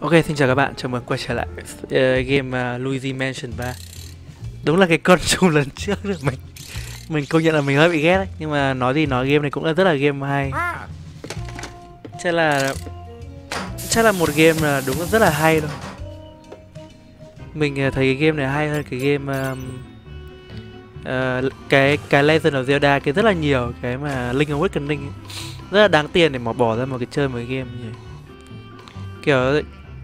Ok, xin chào các bạn, chào mừng quay trở lại game Luigi Mansion 3. Đúng là cái con trùng lần trước được mình công nhận là mình hơi bị ghét đấy, nhưng mà nói gì nói game này cũng là rất là game hay. Chắc là chắc là một game là đúng rất là hay thôi. Mình thấy cái game này hay hơn cái game cái Legend of Zelda cái rất là nhiều, cái mà Link Awakening ấy. Rất là đáng tiền để mà bỏ ra một cái chơi một cái game như này. Kiểu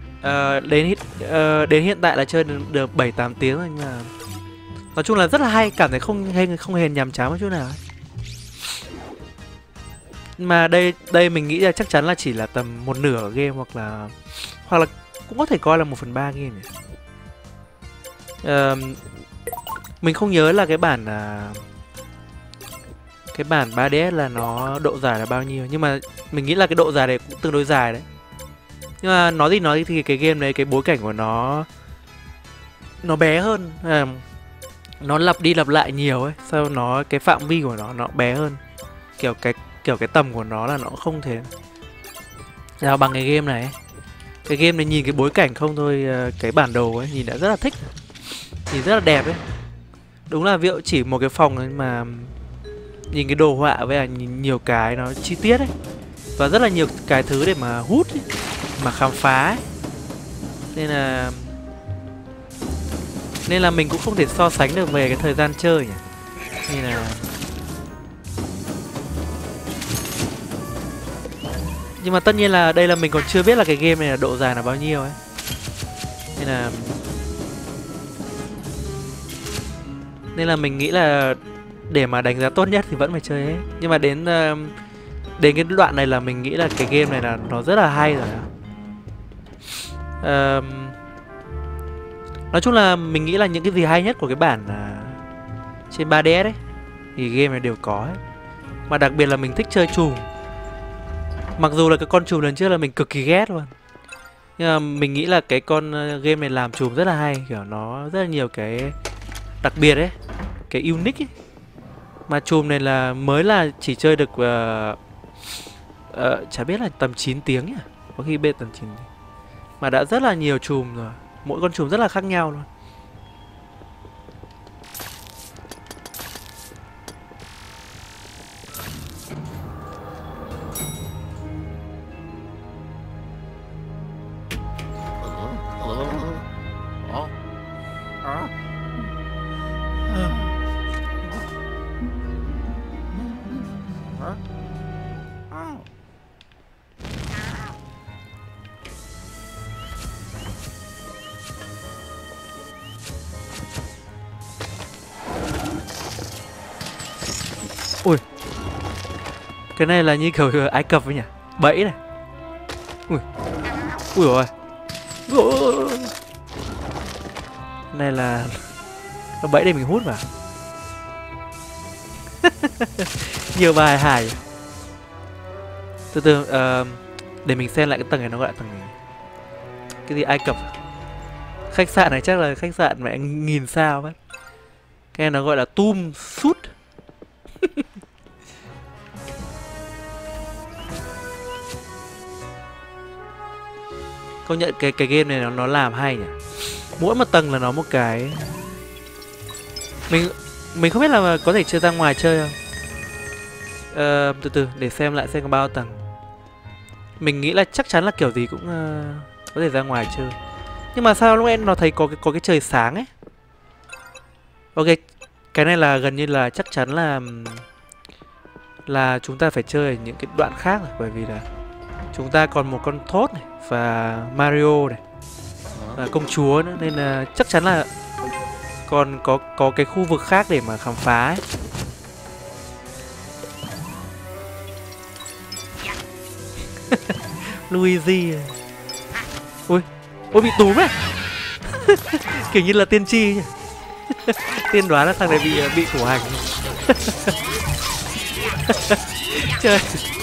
đến hiện tại là chơi được 7-8 tiếng rồi, nhưng mà nói chung là rất là hay, cảm thấy không hề nhàm chán một chút nào ấy. Mà đây mình nghĩ là chắc chắn là chỉ là tầm một nửa game, hoặc là cũng có thể coi là 1/3 game nhỉ. Mình không nhớ là cái bản 3DS là nó độ dài là bao nhiêu, nhưng mà mình nghĩ là cái độ dài này cũng tương đối dài đấy. Nhưng mà nói gì nói thì cái game này, cái bối cảnh của nó bé hơn, nó lặp đi lặp lại nhiều ấy, sau nó cái phạm vi của nó bé hơn, kiểu cái tầm của nó là nó không thể nào bằng cái game này ấy. Cái game này nhìn cái bối cảnh không thôi, cái bản đồ ấy nhìn đã rất là thích, nhìn rất là đẹp ấy. Đúng là ví dụ chỉ một cái phòng ấy mà nhìn cái đồ họa với nhìn nhiều cái nó chi tiết ấy, và rất là nhiều cái thứ để mà hút ấy, mà khám phá ấy. Nên là mình cũng không thể so sánh được về cái thời gian chơi nhỉ. Nên là nhưng mà tất nhiên là đây là mình còn chưa biết là cái game này là độ dài là bao nhiêu ấy. Nên là mình nghĩ là để mà đánh giá tốt nhất thì vẫn phải chơi hết. Nhưng mà đến cái đoạn này là mình nghĩ là cái game này là nó rất là hay rồi. Nói chung là mình nghĩ là những cái gì hay nhất của cái bản trên 3DS ấy thì game này đều có ấy. Mà đặc biệt là mình thích chơi chùm. Mặc dù là cái con chùm lần trước là mình cực kỳ ghét luôn, nhưng mà mình nghĩ là cái con game này làm chùm rất là hay, kiểu nó rất là nhiều cái đặc biệt ấy, cái unique ấy. Mà chùm này là mới là chỉ chơi được chả biết là tầm 9 tiếng nhỉ, có khi bên tầm 9 tiếng mà đã rất là nhiều chùm rồi, mỗi con chùm rất là khác nhau luôn. Ui, cái này là như kiểu Ai Cập ấy nhỉ, bẫy này. Ui, ui rồi, này là nó bẫy để mình hút vào. Nhiều bài hài. Từ từ, để mình xem lại cái tầng này, nó gọi là tầng này. Cái gì Ai Cập? Khách sạn này chắc là khách sạn mẹ nghìn sao mất. Cái này nó gọi là Tum Sut. Công nhận cái game này nó làm hay nhỉ. Mỗi một tầng là nó một cái. Mình không biết là có thể chơi ra ngoài chơi không. Từ từ để xem lại xem có bao tầng. Mình nghĩ là chắc chắn là kiểu gì cũng có thể ra ngoài chơi. Nhưng mà sao lúc em nó thấy có cái trời sáng ấy. Ok, cái này là gần như là chắc chắn là chúng ta phải chơi ở những cái đoạn khác rồi, bởi vì là chúng ta còn một con Toad này và Mario này và công chúa nữa, nên là chắc chắn là còn có cái khu vực khác để mà khám phá ấy. Luigi. Ui, ôi bị túm à. Kiểu như là tiên tri nhỉ. Tiên đoán là thằng này bị thủ hành. Trời.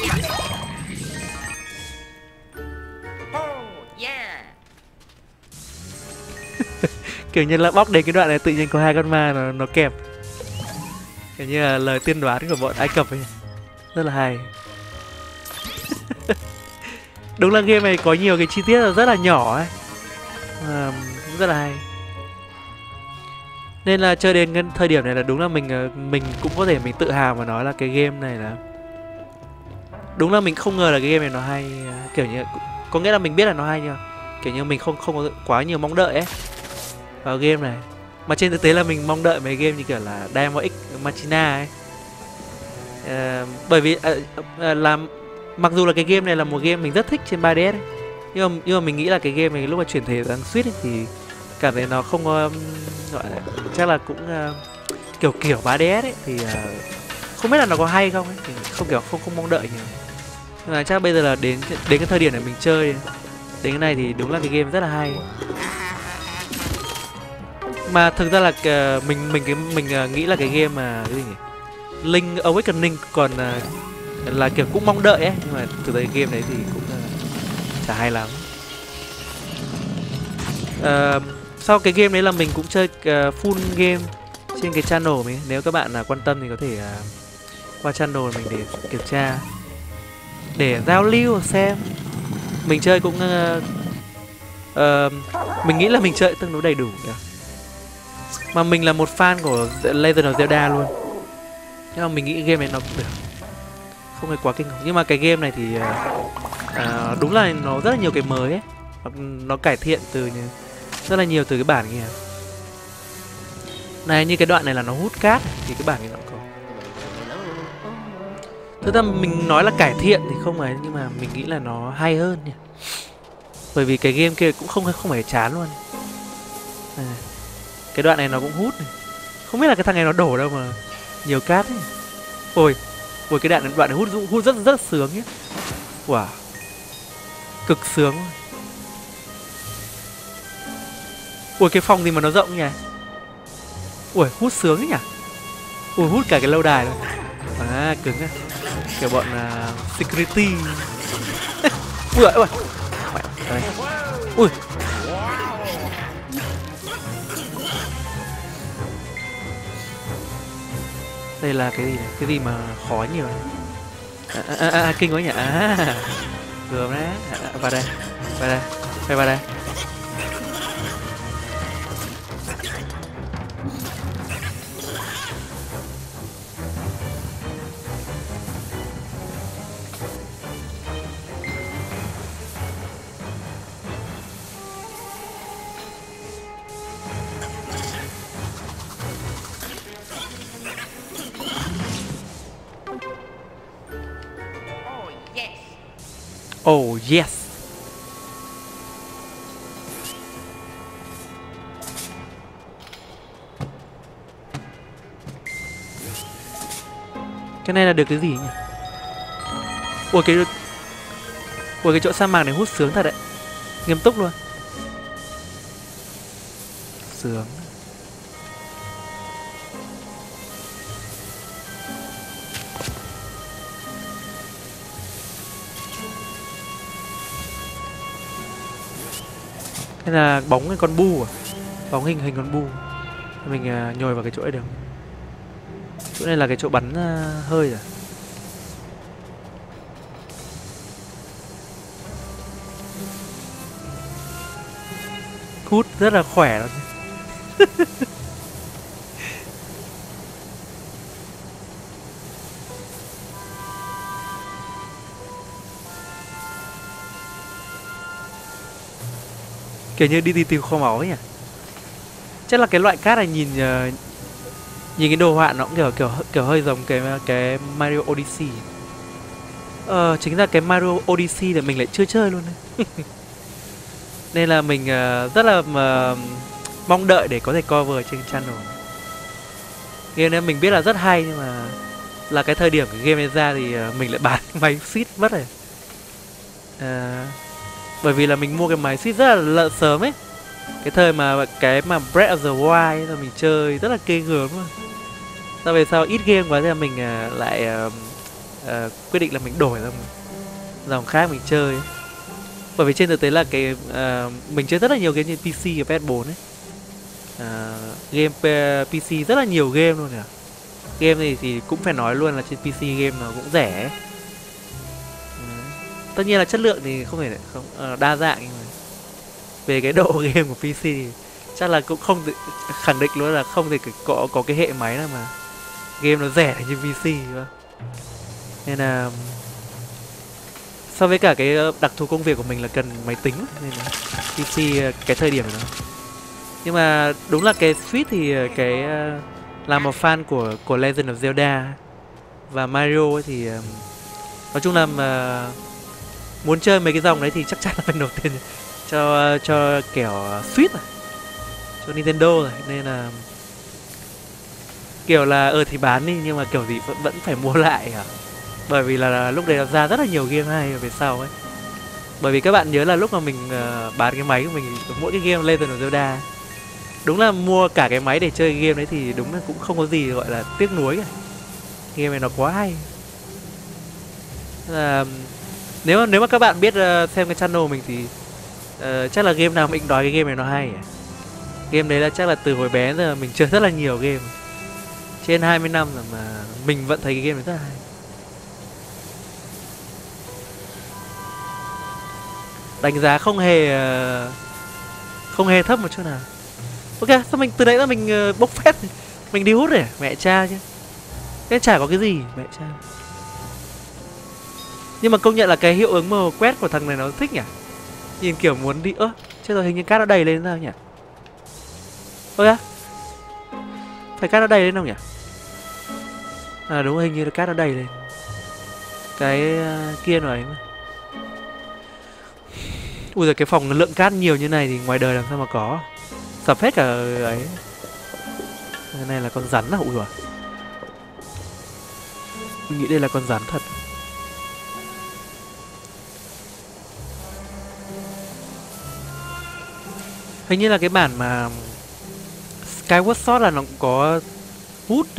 Kiểu như là bóc đến cái đoạn này tự nhiên có hai con ma nó kẹp. Kiểu như là lời tiên đoán của bọn Ai Cập ấy. Rất là hay. Đúng là game này có nhiều cái chi tiết là rất là nhỏ ấy, cũng rất là hay. Nên là chơi đến cái thời điểm này là đúng là mình cũng có thể mình tự hào mà nói là cái game này là đúng là mình không ngờ là cái game này nó hay, kiểu như có nghĩa là mình biết là nó hay nhưng mà kiểu như mình không có quá nhiều mong đợi ấy vào game này. Mà trên thực tế là mình mong đợi mấy game như kiểu là Diamond X Machina ấy. Bởi vì làm mặc dù là cái game này là một game mình rất thích trên 3DS ấy, nhưng mà mình nghĩ là cái game này lúc mà chuyển thể sang Switch ấy, thì cảm thấy nó không gọi là chắc là cũng kiểu 3DS ấy thì không biết là nó có hay không ấy, thì không không mong đợi nhiều. Nhưng mà chắc bây giờ là đến cái thời điểm này mình chơi đến cái này thì đúng là cái game rất là hay. Mà thực ra là mình nghĩ là cái game mà cái gì nhỉ? Link Awakening còn là kiểu cũng mong đợi ấy, nhưng mà thực ra cái game đấy thì cũng chả hay lắm. Sau cái game đấy là mình cũng chơi full game trên cái channel mình. Nếu các bạn quan tâm thì có thể qua channel mình để kiểm tra, để giao lưu xem. Mình chơi cũng mình nghĩ là mình chơi tương đối đầy đủ kìa. Mà mình là một fan của Legend of Zelda luôn, nhưng mà mình nghĩ game này nó cũng được, không phải quá kinh khủng. Nhưng mà cái game này thì đúng là nó rất là nhiều cái mới ấy, nó cải thiện từ rất là nhiều từ cái bản kia. Này, như cái đoạn này là nó hút cát thì cái bản này nó có. Thực ra mình nói là cải thiện thì không phải, nhưng mà mình nghĩ là nó hay hơn nhỉ. Bởi vì cái game kia cũng không phải chán luôn. Cái đoạn này nó cũng hút này. Không biết là cái thằng này nó đổ đâu mà nhiều cát ấy. Ôi cái đoạn này hút rất sướng nhé. Wow, cực sướng. Ui, cái phòng gì mà nó rộng nhỉ. Ui, hút sướng ấy nhỉ. Ui, hút cả cái lâu đài luôn. À, cứng á. Kiểu bọn security. Ui, ui. Ui. Đây là cái gì này? Cái gì mà khó nhiều này? Kinh quá nhỉ. Gớm đấy. Vào đây. Phải vào đây. Oh yes. Cái này là được cái gì nhỉ? Ủa cái chỗ sa mạc này hút sướng thật đấy. Nghiêm túc luôn. Sướng. Đây là bóng cái con bu à? Bóng hình con bu. Mình nhồi vào cái chỗ này được. Chỗ này là cái chỗ bắn hơi à? Hút rất là khỏe luôn. Kiểu như đi tìm kho máu ấy nhỉ. Chắc là cái loại cát này nhìn cái đồ họa nó cũng kiểu hơi giống cái Mario Odyssey. Chính ra cái Mario Odyssey là mình lại chưa chơi luôn đấy. Nên là mình rất là mong đợi để có thể cover trên channel. Game này mình biết là rất hay, nhưng mà là cái thời điểm cái game này ra thì mình lại bán máy Switch mất rồi. Bởi vì là mình mua cái máy Switch rất là sớm ấy. Cái thời mà Breath of the Wild là mình chơi rất là ghê gớm luôn. Sau về sau ít game quá thì mình lại quyết định là mình đổi ra dòng khác mình chơi ấy. Bởi vì trên thực tế là cái mình chơi rất là nhiều game trên PC và PS4 ấy. Game PC rất là nhiều game luôn nhỉ. Game này thì cũng phải nói luôn là trên PC game nó cũng rẻ ấy. Tất nhiên là chất lượng thì không thể không đa dạng, nhưng mà về cái độ game của PC thì chắc là cũng không thể, khẳng định luôn là không thể có cái hệ máy nào mà game nó rẻ như PC, đúng không? Nên là so với cả cái đặc thù công việc của mình là cần máy tính, nên là PC cái thời điểm đó. Nhưng mà đúng là cái Switch thì cái là một fan của Legend of Zelda và Mario ấy thì nói chung là mà muốn chơi mấy cái dòng đấy thì chắc chắn là phải nộp tiền cho kiểu Switch rồi, cho Nintendo rồi, nên là kiểu là thì bán đi, nhưng mà kiểu gì vẫn phải mua lại à. Bởi vì là lúc đấy nó ra rất là nhiều game hay ở về sau ấy. Bởi vì các bạn nhớ là lúc mà mình bán cái máy của mình, mỗi cái game Legend of Zelda, đúng là mua cả cái máy để chơi game đấy thì đúng là cũng không có gì gọi là tiếc nuối cả. Game này nó quá hay. Là nếu mà các bạn biết xem cái channel mình thì chắc là game nào mình nói cái game này nó hay à? Game đấy là chắc là từ hồi bé giờ mình chơi rất là nhiều game, trên 20 năm rồi mà mình vẫn thấy cái game này rất là hay. Đánh giá không hề thấp một chút nào. Ok, sao mình từ nãy ra mình bốc phét, mình đi hút để mẹ cha chứ. Cái chả có cái gì mẹ cha. Nhưng mà công nhận là cái hiệu ứng màu quét của thằng này nó thích nhỉ. Nhìn kiểu muốn đi chết rồi, hình như cát nó đầy lên sao nhỉ? Ok, phải cát nó đầy lên không nhỉ? À đúng, hình như là cát nó đầy lên. Cái kia rồi ấy mà. Ui giời, cái phòng lượng cát nhiều như này thì ngoài đời làm sao mà có. Sập hết cả ấy. Cái này là con rắn à? Ui giời, mình nghĩ đây là con rắn thật. Hình như là cái bản mà Skyward Sword là nó cũng có hút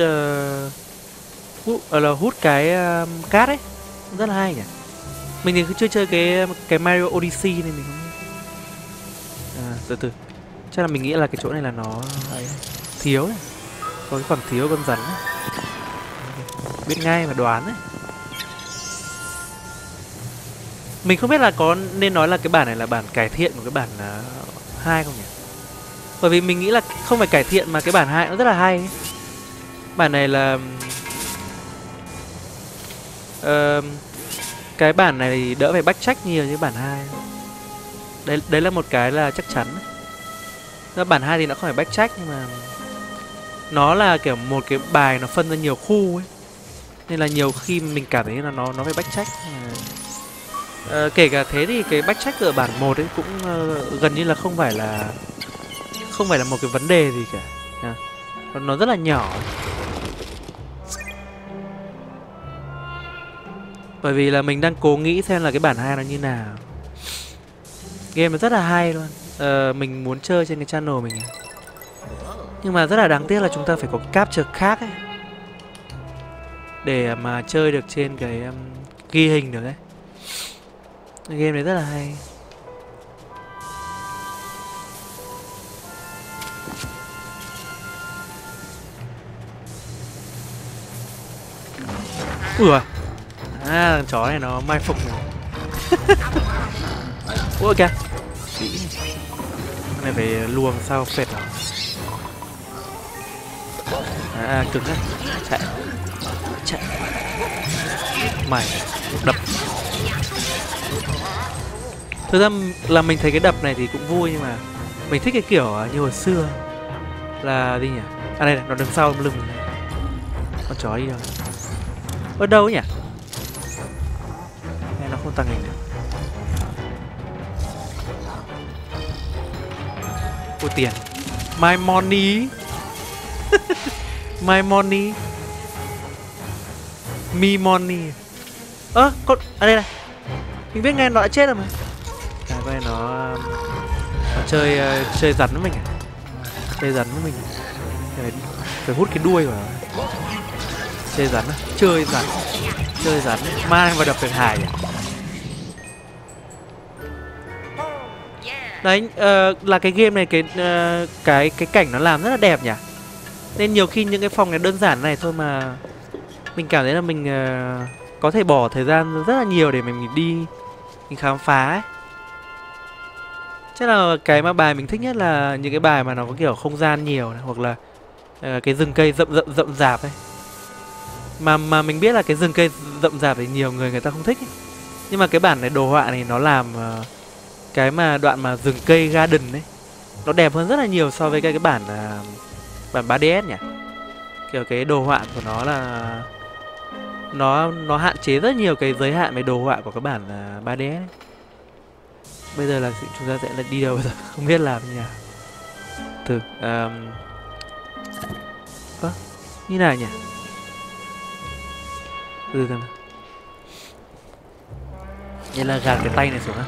hút cái cát ấy, rất là hay nhỉ. Mình thì chưa chơi cái Mario Odyssey nên mình không. Từ chắc là mình nghĩ là cái chỗ này là nó thiếu này, có cái khoảng thiếu con rắn ấy. Biết ngay mà đoán đấy. Mình không biết là có nên nói là cái bản này là bản cải thiện của cái bản 2 không nhỉ? Bởi vì mình nghĩ là không phải cải thiện mà cái bản 2 nó rất là hay ấy. Bản này là cái bản này thì đỡ phải backtrack nhiều như bản 2. Đấy là một cái là chắc chắn. Bản 2 thì nó không phải backtrack, nhưng mà nó là kiểu một cái bài nó phân ra nhiều khu ấy, nên là nhiều khi mình cảm thấy là nó phải backtrack. Kể cả thế thì cái backtrack ở bản 1 ấy cũng gần như là không phải là một cái vấn đề gì cả. Nó rất là nhỏ. Bởi vì là mình đang cố nghĩ xem là cái bản 2 nó như nào. Game nó rất là hay luôn. Mình muốn chơi trên cái channel mình, nhưng mà rất là đáng tiếc là chúng ta phải có capture khác ấy, để mà chơi được trên cái ghi hình được ấy. Game này rất là hay. Ui giời, thằng chó này nó mai phục rồi. Ui kìa, cái này phải luồng sao phệt nào. Cứng á, chạy mày đập. Thực ra là mình thấy cái đập này thì cũng vui, nhưng mà mình thích cái kiểu như hồi xưa là gì nhỉ? Đây này, nó đứng sau lưng mình này. Con chó đi đâu? Ở đâu ấy nhỉ? Này, nó không tăng hình được. Ôi tiền. My money. My money. Me money. Con đây này. Mình biết ngay nó đã chết rồi mà. Coi này nó chơi rắn với mình à? Chơi rắn với mình. Phải hút cái đuôi vào. Chơi rắn à? Chơi rắn. Mai vào đập được Hải à? Đấy, là cái game này cái cảnh nó làm rất là đẹp nhỉ. Nên nhiều khi những cái phòng này đơn giản này thôi mà mình cảm thấy là mình có thể bỏ thời gian rất là nhiều để mình đi mình khám phá ấy. Chắc là cái mà bài mình thích nhất là những cái bài mà nó có kiểu không gian nhiều này, hoặc là cái rừng cây rậm rạp ấy. Mà mình biết là cái rừng cây rậm rạp thì nhiều người ta không thích ấy. Nhưng mà cái bản này đồ họa này nó làm cái mà đoạn mà rừng cây garden ấy nó đẹp hơn rất là nhiều so với cái bản bản 3DS nhỉ. Kiểu cái đồ họa của nó là nó hạn chế rất nhiều cái giới hạn về đồ họa của các bản 3DS ấy. Bây giờ là chúng ta sẽ đi đâu bây giờ? Không biết làm như nào. Thử như nào nhỉ? Từ từ nào. Vậy là gạt cái tay này xuống á.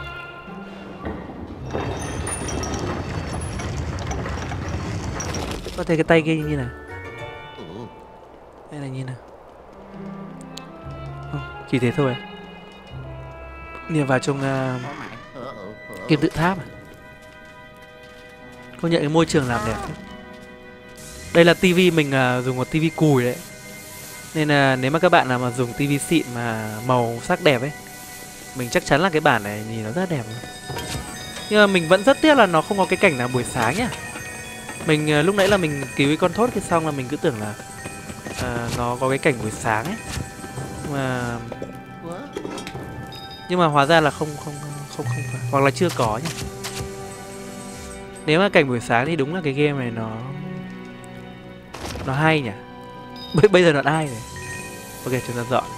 Có thể cái tay kia như nào? Hay là như nào? Không, chỉ thế thôi. Niệm vào trong kim tự tháp à? Công nhận cái môi trường làm đẹp. Đây là tivi mình dùng một tivi cùi đấy. Nên là nếu mà các bạn nào mà dùng tivi xịn mà màu sắc đẹp ấy, mình chắc chắn là cái bản này nhìn nó rất đẹp luôn. Nhưng mà mình vẫn rất tiếc là nó không có cái cảnh nào buổi sáng nhá. Mình lúc nãy là mình cứu cái con thốt kia xong là mình cứ tưởng là nó có cái cảnh buổi sáng ấy. Nhưng mà hóa ra là không phải, hoặc là chưa có nhá. Nếu mà cảnh buổi sáng thì đúng là cái game này nó hay nhỉ. Bây giờ nó ai này. Ok, chúng ta dọn.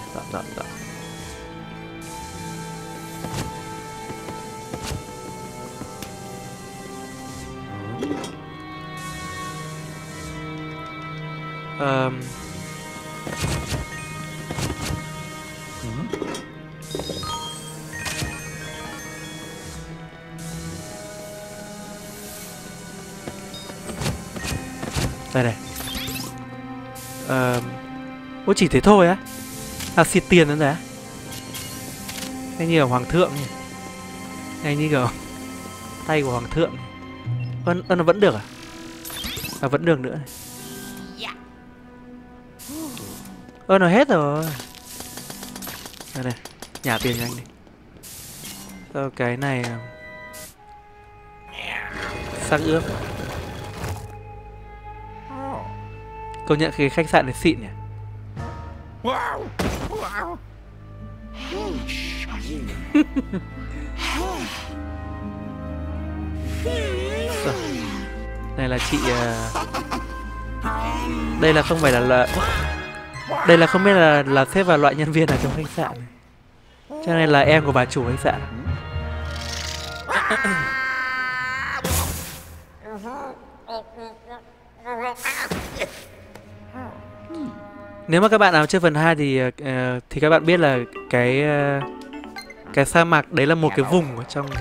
Đây này. Ủa chỉ thế thôi á? À xịt tiền nữa đấy. Hay như ở hoàng thượng nhỉ? Hay như kiểu tay của hoàng thượng. Nó vẫn được à? À vẫn được nữa này. Nó hết rồi. Đây này, nhả tiền cho anh đi. Sau cái này xác ướp. Công nhận cái khách sạn này xịn nhỉ. Này là chị đây là không phải là đây là không biết là xếp vào loại nhân viên ở trong khách sạn này. Cho nên là em của bà chủ khách sạn. Nếu mà các bạn nào chơi phần 2 thì các bạn biết là cái sa mạc đấy là một cái vùng ở trong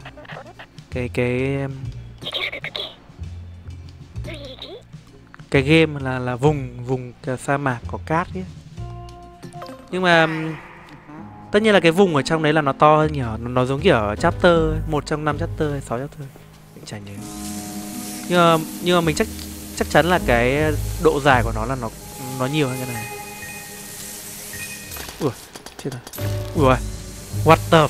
cái game là vùng sa mạc có cát ấy. Nhưng mà tất nhiên là cái vùng ở trong đấy là nó to hơn nhiều, nó giống kiểu chapter 1 trong 5 chapter hay 6 chapter, mình chả nhớ. Nhưng mà mình chắc chắn là cái độ dài của nó là nó nhiều hơn cái này. Ui, chết rồi. Ui, what the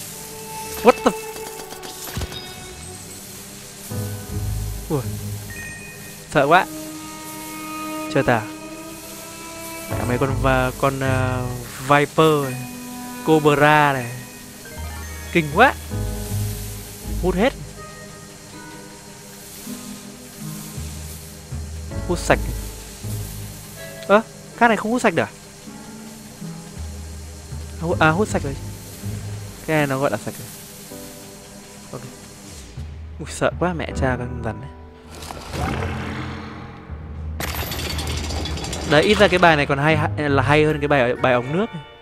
ui, sợ quá. Chơi tà cả mấy con Viper này, Cobra này, kinh quá, hút hết, hút sạch. Cát này không hút sạch được à? Hút sạch rồi. Cái này nó gọi là sạch rồi. Ok. Ui, sợ quá, mẹ cha con rắn này. Đấy, ít ra cái bài này còn hay hơn cái bài ống nước này.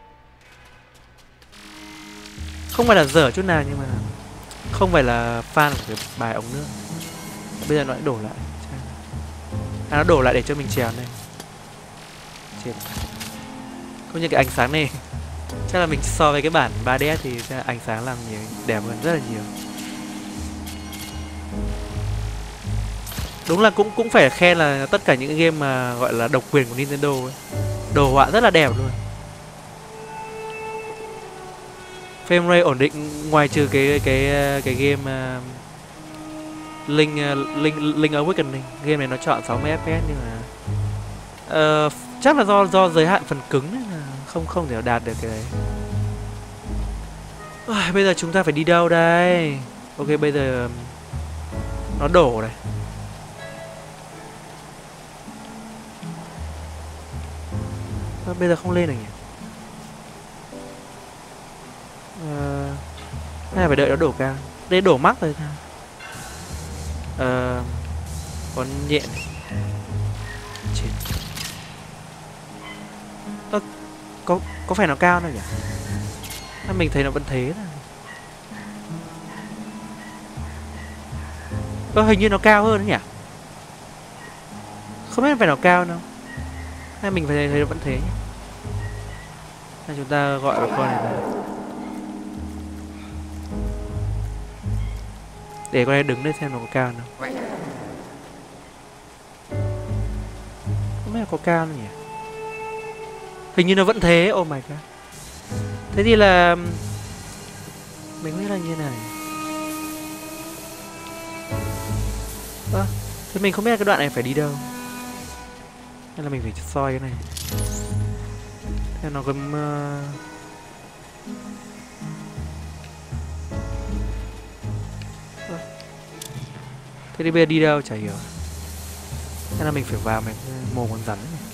Không phải là dở chút nào, nhưng mà không phải là fan của cái bài ống nước. Bây giờ nó lại đổ lại. Nó đổ lại để cho mình trèo này. Không như cái ánh sáng này, chắc là mình so với cái bản 3DS thì ánh sáng làm nhiều đẹp hơn rất là nhiều. Đúng là cũng phải khen là tất cả những game mà gọi là độc quyền của Nintendo ấy, đồ họa rất là đẹp luôn. Frame rate ổn định ngoài trừ cái game Link Awakening. Game này nó chọn 60 FPS nhưng mà chắc là do giới hạn phần cứng nên là không thể đạt được cái đấy. Bây giờ chúng ta phải đi đâu đây? Ok, bây giờ nó đổ này. Bây giờ không lên được nhỉ? Hay phải đợi nó đổ cao. Đây đổ mắc rồi sao? Con nhện này. Có phải nó cao đâu nhỉ? Mình thấy nó vẫn thế thôi. Hình như nó cao hơn đấy nhỉ? Không biết phải nó cao đâu. Hay mình phải thấy nó vẫn thế nhỉ? Hay chúng ta gọi vào con này là... Để con này đứng đây xem nó có cao không. Không biết là có cao không nhỉ? Hình như nó vẫn thế. Oh my god. Thế thì là mình biết là như này. Thế mình không biết là cái đoạn này phải đi đâu. Hay là mình phải soi cái này. Thế nó có thế thì bây giờ đi đâu chả hiểu. Thế là mình phải vào mình mồm con rắn này.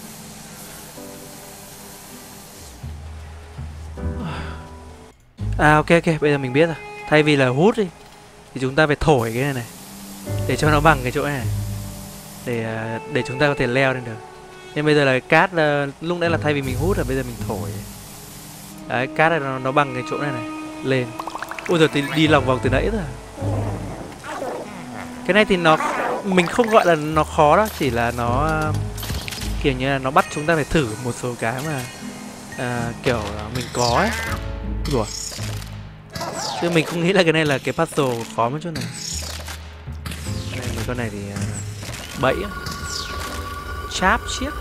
Ok, bây giờ mình biết rồi. Thay vì là hút đi thì chúng ta phải thổi cái này để cho nó bằng cái chỗ này, để chúng ta có thể leo lên được. Nhưng bây giờ là cát, lúc nãy là thay vì mình hút là bây giờ mình thổi. Đấy, cát này nó bằng cái chỗ này lên. Ôi giời, thì đi lòng vòng từ nãy rồi. Cái này thì mình không gọi là nó khó đâu, chỉ là nó kiểu như là nó bắt chúng ta phải thử một số cái mà kiểu mình có ấy. Đùa. Chứ mình không nghĩ là cái này là cái puzzle khó một chút nào. Đây, mấy con này thì bẫy á. Cháp chiếc.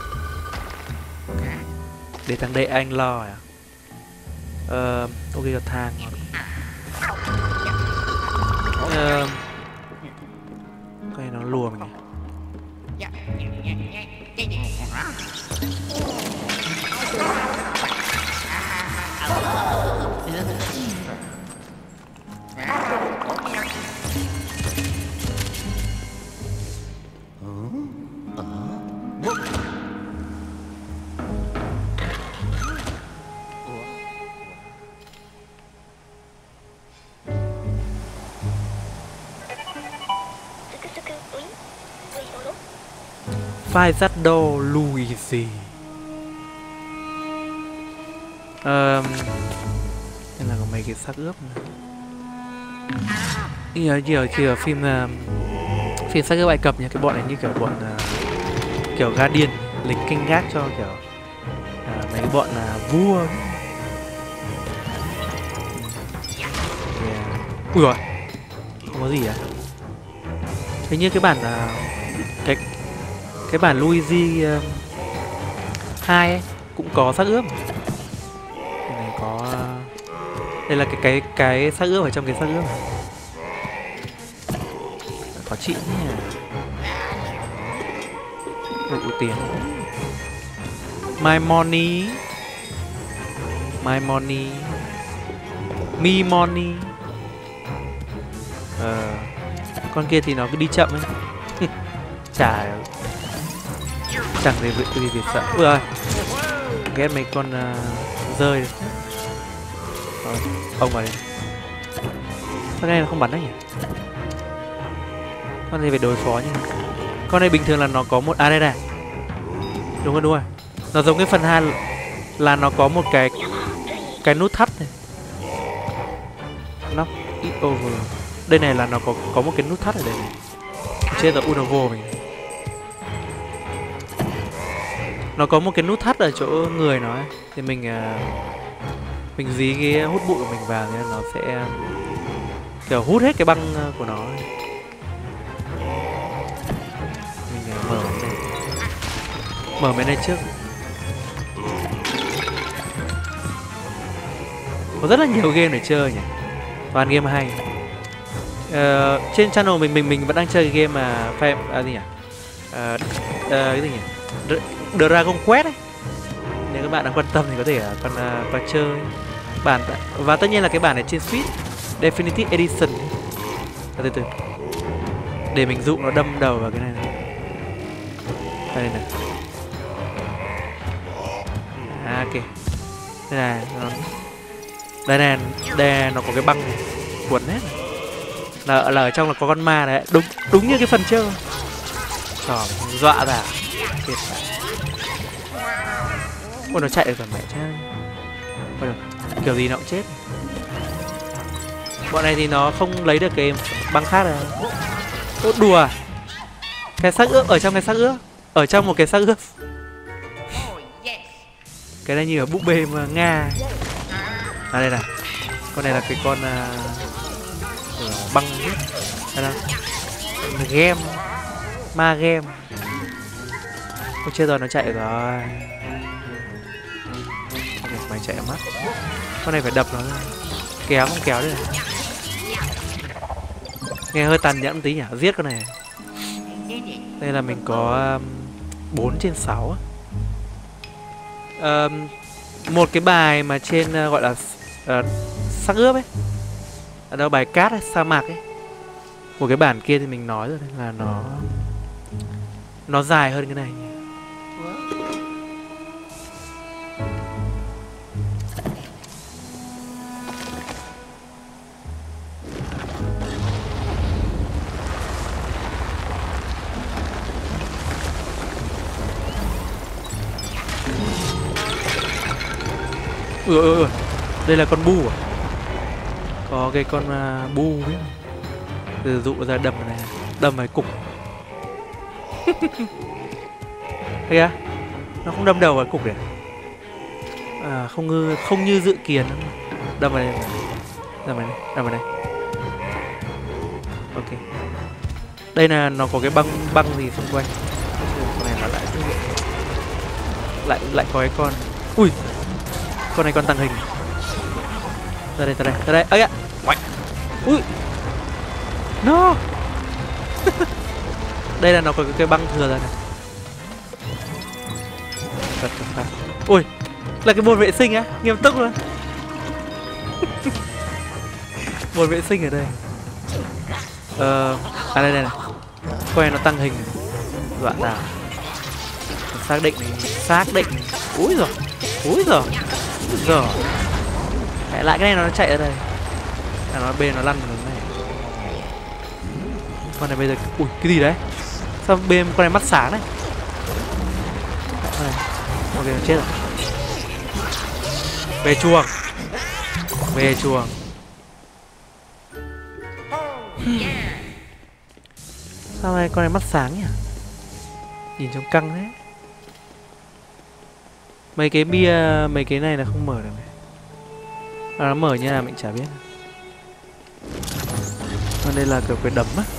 Để thằng đây anh lo à? Ok, có thang. Cái này nó lùa mình này. Phai dắt đô Luigi. Đây là có mấy cái xác ướp nữa. Như ở phim xác ướp Ai Cập nha. Cái bọn này như kiểu bọn kiểu Guardian, lính canh gác cho kiểu mấy cái bọn vua. Ui rồi, không có gì à? Thế như cái bản cái bản Luigi 2 ấy cũng có xác ướp. Cái này có, đây là cái xác ướp ở trong cái xác ướp này. Khó chịu nhỉ. Ưu tiền. My money. My money. Me money. Con kia thì nó cứ đi chậm ấy. Chẳng gì việc sợ. Ui ơi, ghét mấy con rơi đấy. Ông vào đây. Con này nó không bắn đấy nhỉ? Con này phải đối phó nhỉ? Con này bình thường là nó có một... À đây này. Đúng rồi. Nó giống cái phần 2 là nó có một cái nút thắt này. Knock it over. Đây này là nó có một cái nút thắt ở đây này. Chết rồi, Unovo mình. Nó có một cái nút thắt ở chỗ người nó ấy. Thì mình dí cái hút bụi của mình vào nên nó sẽ kiểu hút hết cái băng của nó ấy. Mình mở mấy này trước. Có rất là nhiều game để chơi nhỉ. Toàn game hay. Trên channel mình vẫn đang chơi cái game mà gì nhỉ? Cái gì nhỉ? Dragon Quest ấy. Nếu các bạn đang quan tâm thì có thể qua chơi. Và tất nhiên là cái bản này trên Switch Definitive Edition. Từ từ. Để mình dụ nó đâm đầu vào cái này này. Đây này. Ok. Đây này, đây nó có cái băng cuốn hết. Là ở trong là có con ma đấy, đúng như cái phần trước. Trời, dọa ra. Thiệt phải. Ôi nó chạy được rồi mẹ cha. Ôi được, kiểu gì nó cũng chết. Bọn này thì nó không lấy được cái băng khác rồi. Ô đùa. Cái xác ướp ở trong cái xác ướp. Ở trong một cái xác ướp. Cái này như ở búp bê mà Nga. À đây này. Con này là cái con băng hết. Đây nào. Game. Ma game. Ôi chết rồi, nó chạy rồi. Mày chạy mất. Con này phải đập nó ra. Kéo không kéo được. Nghe hơi tàn nhẫn tí nhỉ. Giết con này. Đây là mình có 4/6. Một cái bài mà trên gọi là xác ướp ấy. Ở đâu bài cát ấy, sa mạc ấy. Một cái bản kia thì mình nói rồi đấy, là nó dài hơn cái này. Đây là con bu à? Có cái con bu ấy. Sử dụng ra đâm này, đâm vào cục. Thấy á? Nó không đâm đầu vào cục để. À, không như dự kiến. Đâm vào đây. Đâm vào đây. Ok. Đây là nó có cái băng gì xung quanh. Con này nó lại có cái con. Ui. Con này con tăng hình. Ra đây. Ây ạ. Ui. No. Đây là nó có cái băng thừa ra này. Ui. Là cái bồn vệ sinh á, nghiêm túc luôn. Bồn vệ sinh ở đây. Đây này. Coi nó tăng hình. Dọa nào. Xác định. Úi giời. Rồi. Lại cái này nó chạy ở đây. Nó bên nó lăn vào này. Con này bây giờ ui cái gì đấy? Sao bên con này mắt sáng này? Ok nó chết rồi. Về chuồng. Sao này con này mắt sáng nhỉ? Nhìn trông căng thế. Mấy cái bia, mấy cái này là không mở được này. Nó mở như nào mình chả biết. Còn đây là kiểu cái đấm á.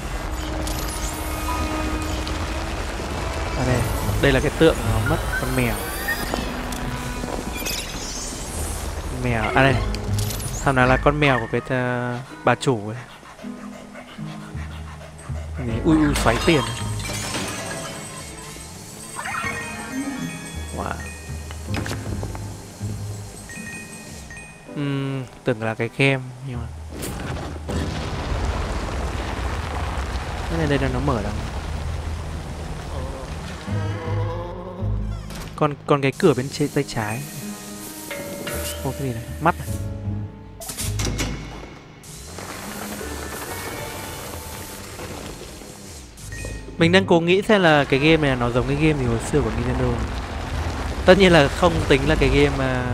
Đây là cái tượng nó mất con mèo. Đây. Thằng nào là con mèo của cái bà chủ ấy. Ui xoáy tiền. Wow. Tưởng là cái game nhưng mà cái này đây là nó mở đâu. Còn cái cửa bên trên tay trái. Ô cái gì này? Mắt này. Mình đang cố nghĩ xem là cái game này nó giống cái game gì hồi xưa của Nintendo. Tất nhiên là không tính là cái game mà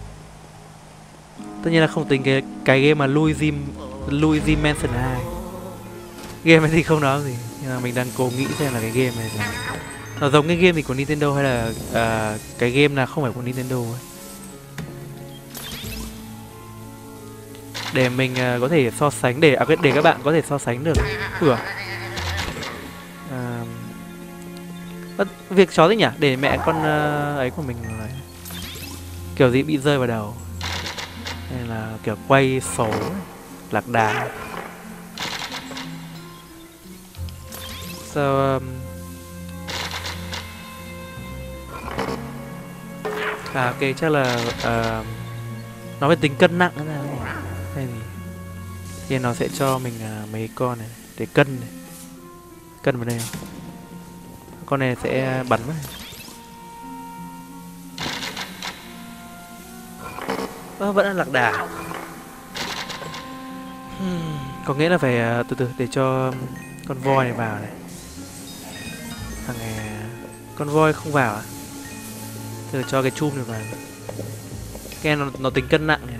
cái game mà Luigi Mansion 2. Game này thì không nói gì, nhưng mà mình đang cố nghĩ xem là cái game này là nó giống cái game gì của Nintendo hay là cái game nào không phải của Nintendo ấy. Để mình có thể so sánh, để các bạn có thể so sánh được. Việc chó gì nhỉ? Để mẹ con ấy của mình kiểu gì bị rơi vào đầu. Nên là kiểu quay số ấy. Lạc đà. So, ok, chắc là nó phải tính cân nặng thế nào nhỉ? Hay gì? Thì nó sẽ cho mình mấy con này để cân này. Cân vào đây không? Con này sẽ bắn mất. Vẫn là lạc đà. Có nghĩa là phải từ từ để cho con voi này vào này. Thằng này con voi không vào à? Từ cho cái chum này vào. Cái này nó tính cân nặng này.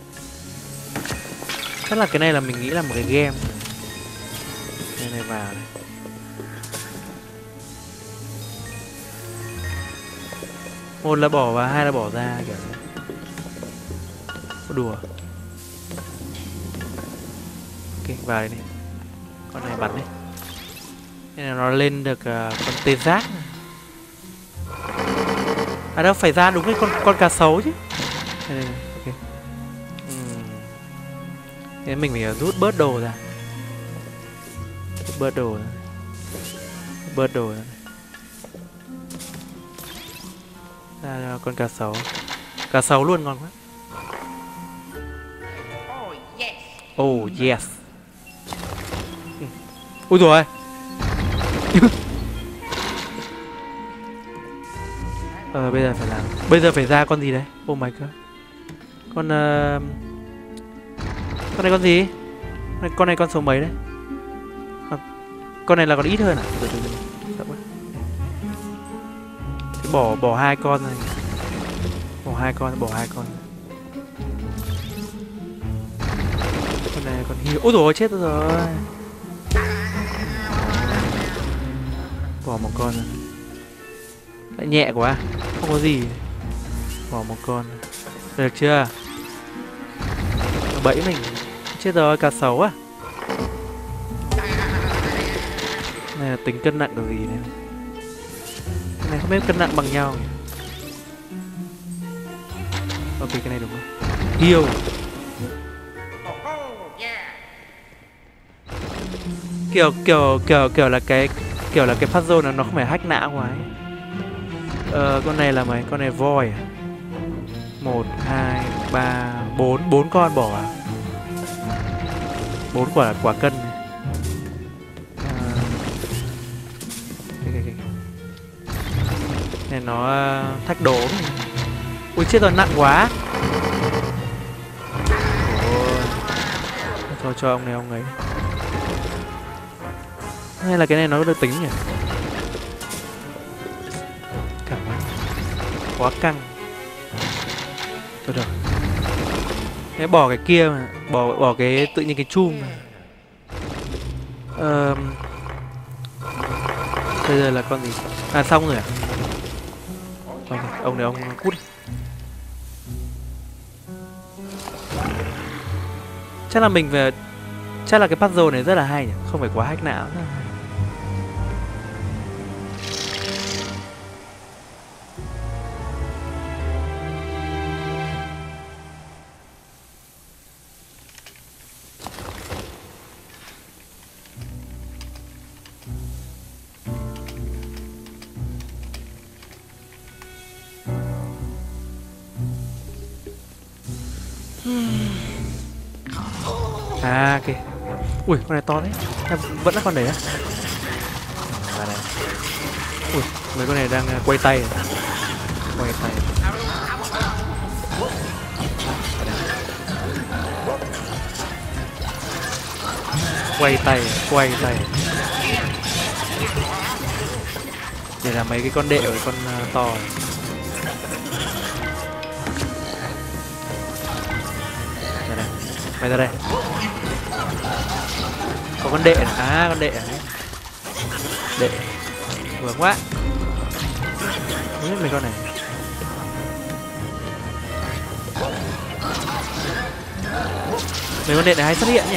Chắc là cái này là mình nghĩ là một cái game. Cái này vào này. Một là bỏ vào, hai là bỏ ra kiểu này. Có đùa. Ok, vào đây này. Con này bắn đi. Nên là nó lên được con tê giác này. À đâu, phải ra đúng cái con cá sấu chứ. Đây, ok. Thế mình phải rút bớt đồ ra. Rút bớt đồ ra. Bớt đồ ra. Ra con cá sấu. Cá sấu luôn ngon quá. Oh yes. Ui rồi. Bây giờ phải làm. Bây giờ phải ra con gì đấy? Oh my god. Con này con gì? Con này con số mấy đấy? Con này là còn ít hơn à? Thì bỏ hai con này. Bỏ hai con. Con này còn hiu. Ôi dồi, chết rồi. Bỏ một con rồi. Lại nhẹ quá. Không có gì. Bỏ một con. Được chưa? Nó bẫy mình. Chết rồi, cá sấu à? Này là tính cân nặng được gì này. Cái này không biết cân nặng bằng nhau. Ok, cái này đúng không? Hiêu. Kiểu là cái puzzle nó không phải hack não quá ấy. Con này là mấy? Con này voi à? 1, 2, 3, 4 con bỏ à? 4 quả cân này. Này nó thách đố này. Ui chết rồi, nặng quá. Thôi cho ông này ông ấy. Hay là cái này nó được tính nhỉ? Căng quá căng. Thôi được. Thế bỏ cái kia mà. Bỏ cái tự nhiên cái chum mà. Bây giờ là con gì? À xong rồi à? Ông này ông cút đi. Chắc là mình về. Chắc là cái puzzle này rất là hay nhỉ? Không phải quá hack não. À ok. Ui con này to đấy. Vẫn là con đấy á. Này. Ui mấy con này đang quay tay. Quay tay. Quay tay. Để là mấy cái con đệ với con to này. Mày ra đây. Có con đệ này. À con đệ này. Đệ. Vừa quá. Không biết mấy con này. Mấy con đệ này hay xuất hiện nhỉ.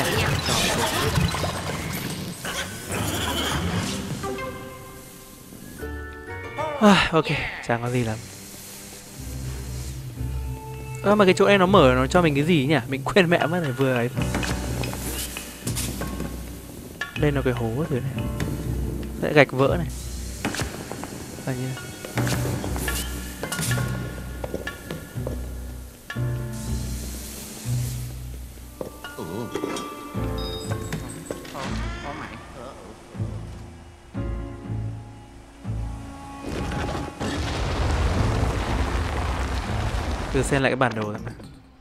Ok, chẳng có gì lắm. Mà cái chỗ này nó mở nó cho mình cái gì nhỉ? Mình quên mẹ mất rồi vừa ấy. Đây là cái hố thứ này. Sẽ gạch vỡ này. Như này. Thử xem lại cái bản đồ xem nào.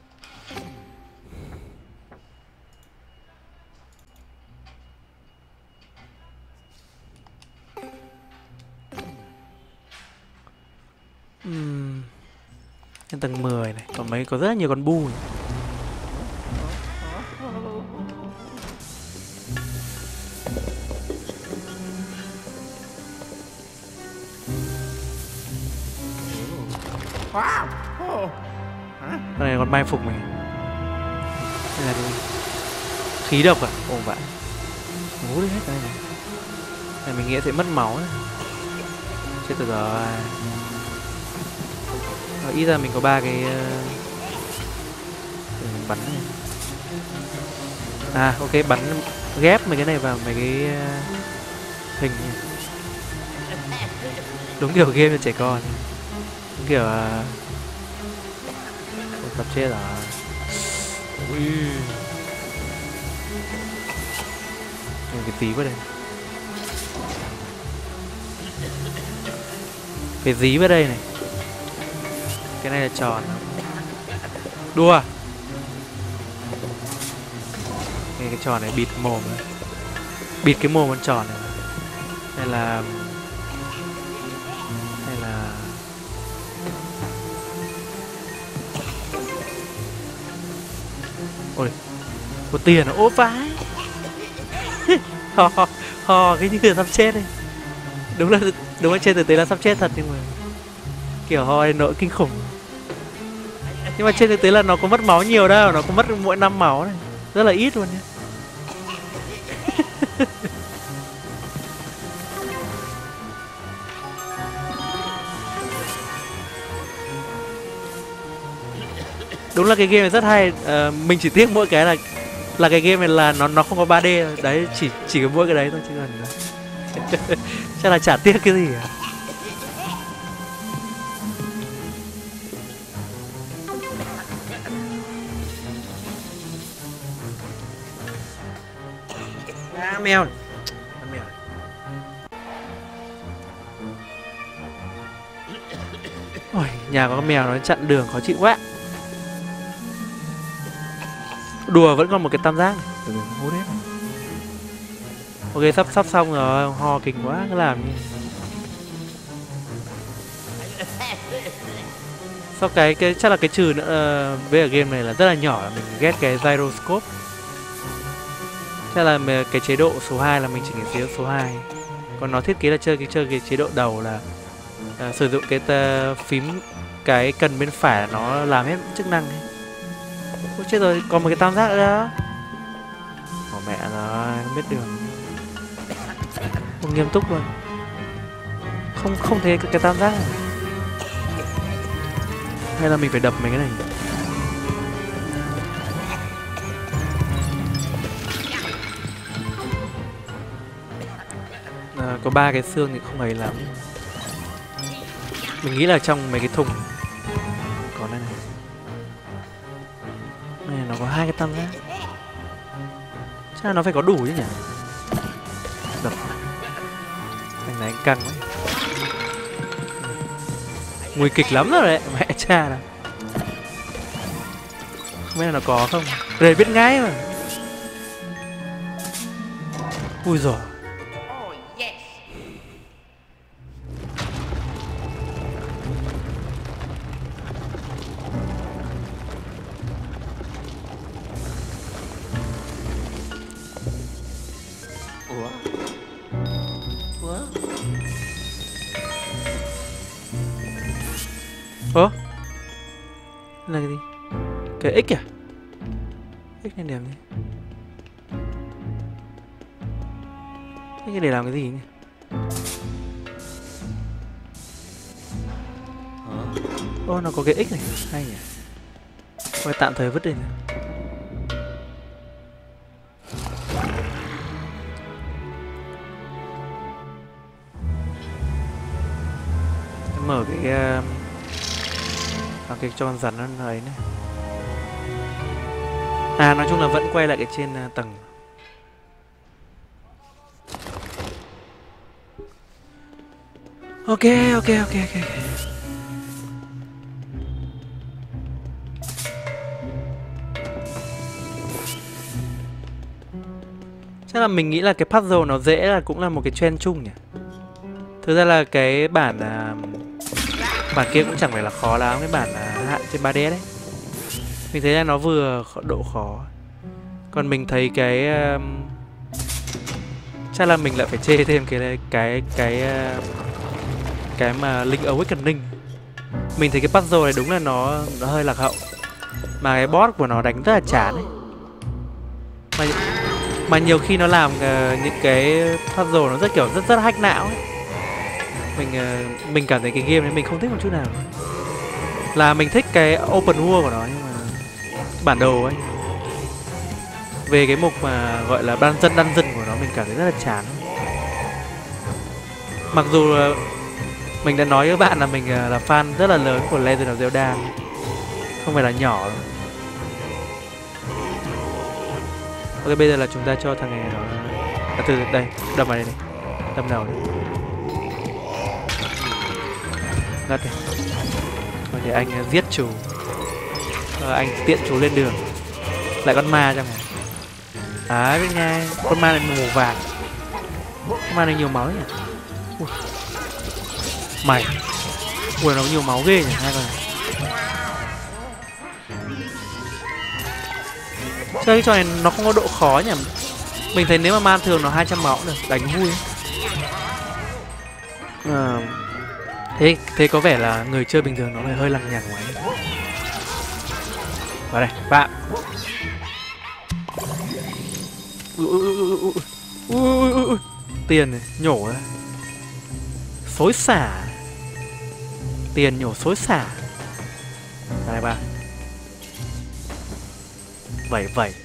Trên tầng 10 này, còn mấy có rất là nhiều con bu này. Con này còn mai phục mình. Đây là cái khí độc à? Ồ vậy. Ngủ đi hết đây này. Này mình nghĩ sẽ mất máu đấy. Chết rồi. Ít ra mình có 3 cái mình bắn này. À ok, bắn ghép mấy cái này vào mấy cái hình này. Đúng kiểu game cho trẻ con. Đúng kiểu tập chết rồi. Ui. Cái tí vào đây. Cái dí vào đây này. Cái này là tròn. Đùa. Cái tròn này bịt mồm này. Bịt cái mồm con tròn này. Đây là ôi, có tiền à? Ô vãi. Hò cái như là sắp chết đây. Đúng là trên thực tế là sắp chết thật, nhưng mà kiểu ho nỗi kinh khủng. Nhưng mà trên thực tế là nó có mất máu nhiều đâu, nó có mất mỗi 5 máu này, rất là ít luôn nhé. Đúng là cái game này rất hay. Mình chỉ tiếc mỗi cái là cái game này là nó không có 3D đấy, chỉ có mỗi cái đấy thôi chứ còn chắc là chả tiếc cái gì cả. Mèo này. Ôi, nhà có con mèo nó chặn đường khó chịu quá. Đùa vẫn còn một cái tam giác này. Hút hết này. Ok, sắp xong rồi, ho kinh quá, cứ làm như sau cái chắc là cái trừ nữa với ở game này là rất là nhỏ, là mình ghét cái gyroscope. Chắc là cái chế độ số 2 là mình chỉ nghỉ chế độ số 2. Còn nó thiết kế là chơi cái chế độ đầu là sử dụng cái phím cái cần bên phải là nó làm hết chức năng ấy. Ôi chết rồi, còn một cái tam giác nữa đó. Ồ mẹ rồi, không biết đường. Không nghiêm túc luôn. Không thấy cái tam giác này. Hay là mình phải đập mấy cái này. Có 3 cái xương thì không ấy lắm. Mình nghĩ là trong mấy cái thùng. Còn đây này. Này nó có 2 cái tam giác. Chắc là nó phải có đủ chứ nhỉ. Đập. Anh này anh căng quá. Nguy kịch lắm rồi đấy. Mẹ cha này. Không biết là nó có không. Đây biết ngay mà. Ui giời. Ủa? Là cái gì? Cái X à? X này đẹp nhỉ? Thế cái để làm cái gì nhỉ? Ô, nó có cái X này, hay nhỉ? Thôi tạm thời vứt đi nhỉ. Mở cái cho con rắn nó ấy này. À nói chung là vẫn quay lại cái trên tầng. Ok. Chắc là mình nghĩ là cái puzzle nó dễ là cũng là một cái trend chung nhỉ. Thực ra là cái bản kia cũng chẳng phải là khó lắm, cái bản hạn trên 3DS đấy. Mình thấy là nó vừa độ khó. Còn mình thấy chắc là mình lại phải chê thêm cái mà Link Awakening. Mình thấy cái puzzle này đúng là nó hơi lạc hậu. Mà cái boss của nó đánh rất là chán ấy. Mà nhiều khi nó làm những cái puzzle nó rất kiểu rất hack não ấy. Mình cảm thấy cái game này mình không thích một chút nào. Là mình thích cái open world của nó nhưng mà bản đồ ấy. Về cái mục mà gọi là dungeon của nó mình cảm thấy rất là chán. Mặc dù mình đã nói với bạn là mình là fan rất là lớn của Legend of Zelda, không phải là nhỏ đâu. Ok, bây giờ là chúng ta cho thằng này nó từ đây đâm vào đây này, đâm đầu này. Ngất này. Rồi để anh giết chủ. Anh tiện chú lên đường. Lại con ma trong này. Đấy bên nha, con ma này màu vàng. Con ma này nhiều máu nhỉ. Ui. Mày. Ui nó nhiều máu ghê nhỉ hai con này. Chơi cái trò này nó không có độ khó nhỉ. Mình thấy nếu mà man thường nó 200 máu được, đánh vui. Thế có vẻ là người chơi bình thường nó phải hơi lằng nhằng quá. Vào đây, bạn. Tiền này, nhổ ra. Xối xả. Tiền nhổ xối xả. Đây ba. Vẩy.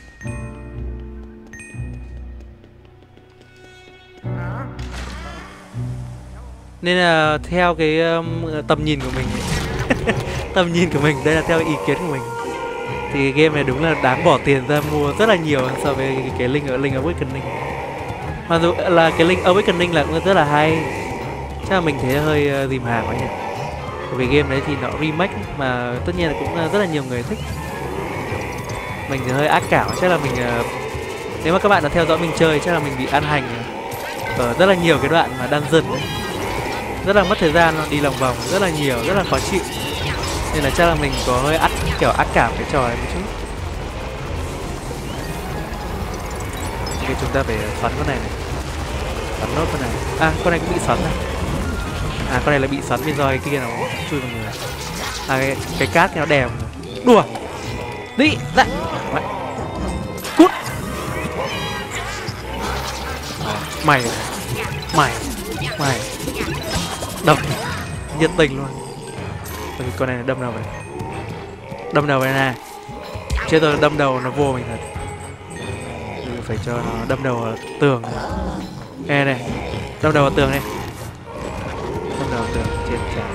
Nên là theo cái tầm nhìn của mình tầm nhìn của mình, đây là theo ý kiến của mình, thì cái game này đúng là đáng bỏ tiền ra mua rất là nhiều so với cái Link Awakening. Mặc dù là cái Link Awakening là cũng rất là hay, chắc là mình thấy hơi dìm hàng quá nhỉ. Bởi vì game đấy thì nó remake mà tất nhiên là cũng rất là nhiều người thích. Mình thì hơi ác cảm, chắc là mình nếu mà các bạn đã theo dõi mình chơi chắc là mình bị ăn hành ở rất là nhiều cái đoạn mà dungeon đấy. Rất là mất thời gian, đi lòng vòng rất là nhiều, rất là khó chịu. Nên là chắc là mình có hơi ác cảm cái trò này một chút. Ok, chúng ta phải xoắn con này này. Xoắn nốt con này. À, con này cũng bị xoắn này. À, con này là bị xoắn vì do cái kia nó chui vào người. À, cái cát nó đè vào người. Đùa. Đi, ra. Cút. Mày. Đâm nhiệt tình luôn. Bởi vì con này đâm đầu vậy. Đâm đầu vậy nè. Chết rồi, đâm đầu nó vô mình thật. Mình phải cho nó đâm đầu vào tường. Nghe này. Đâm đầu vào tường này. Đâm đầu vào tường trên trái.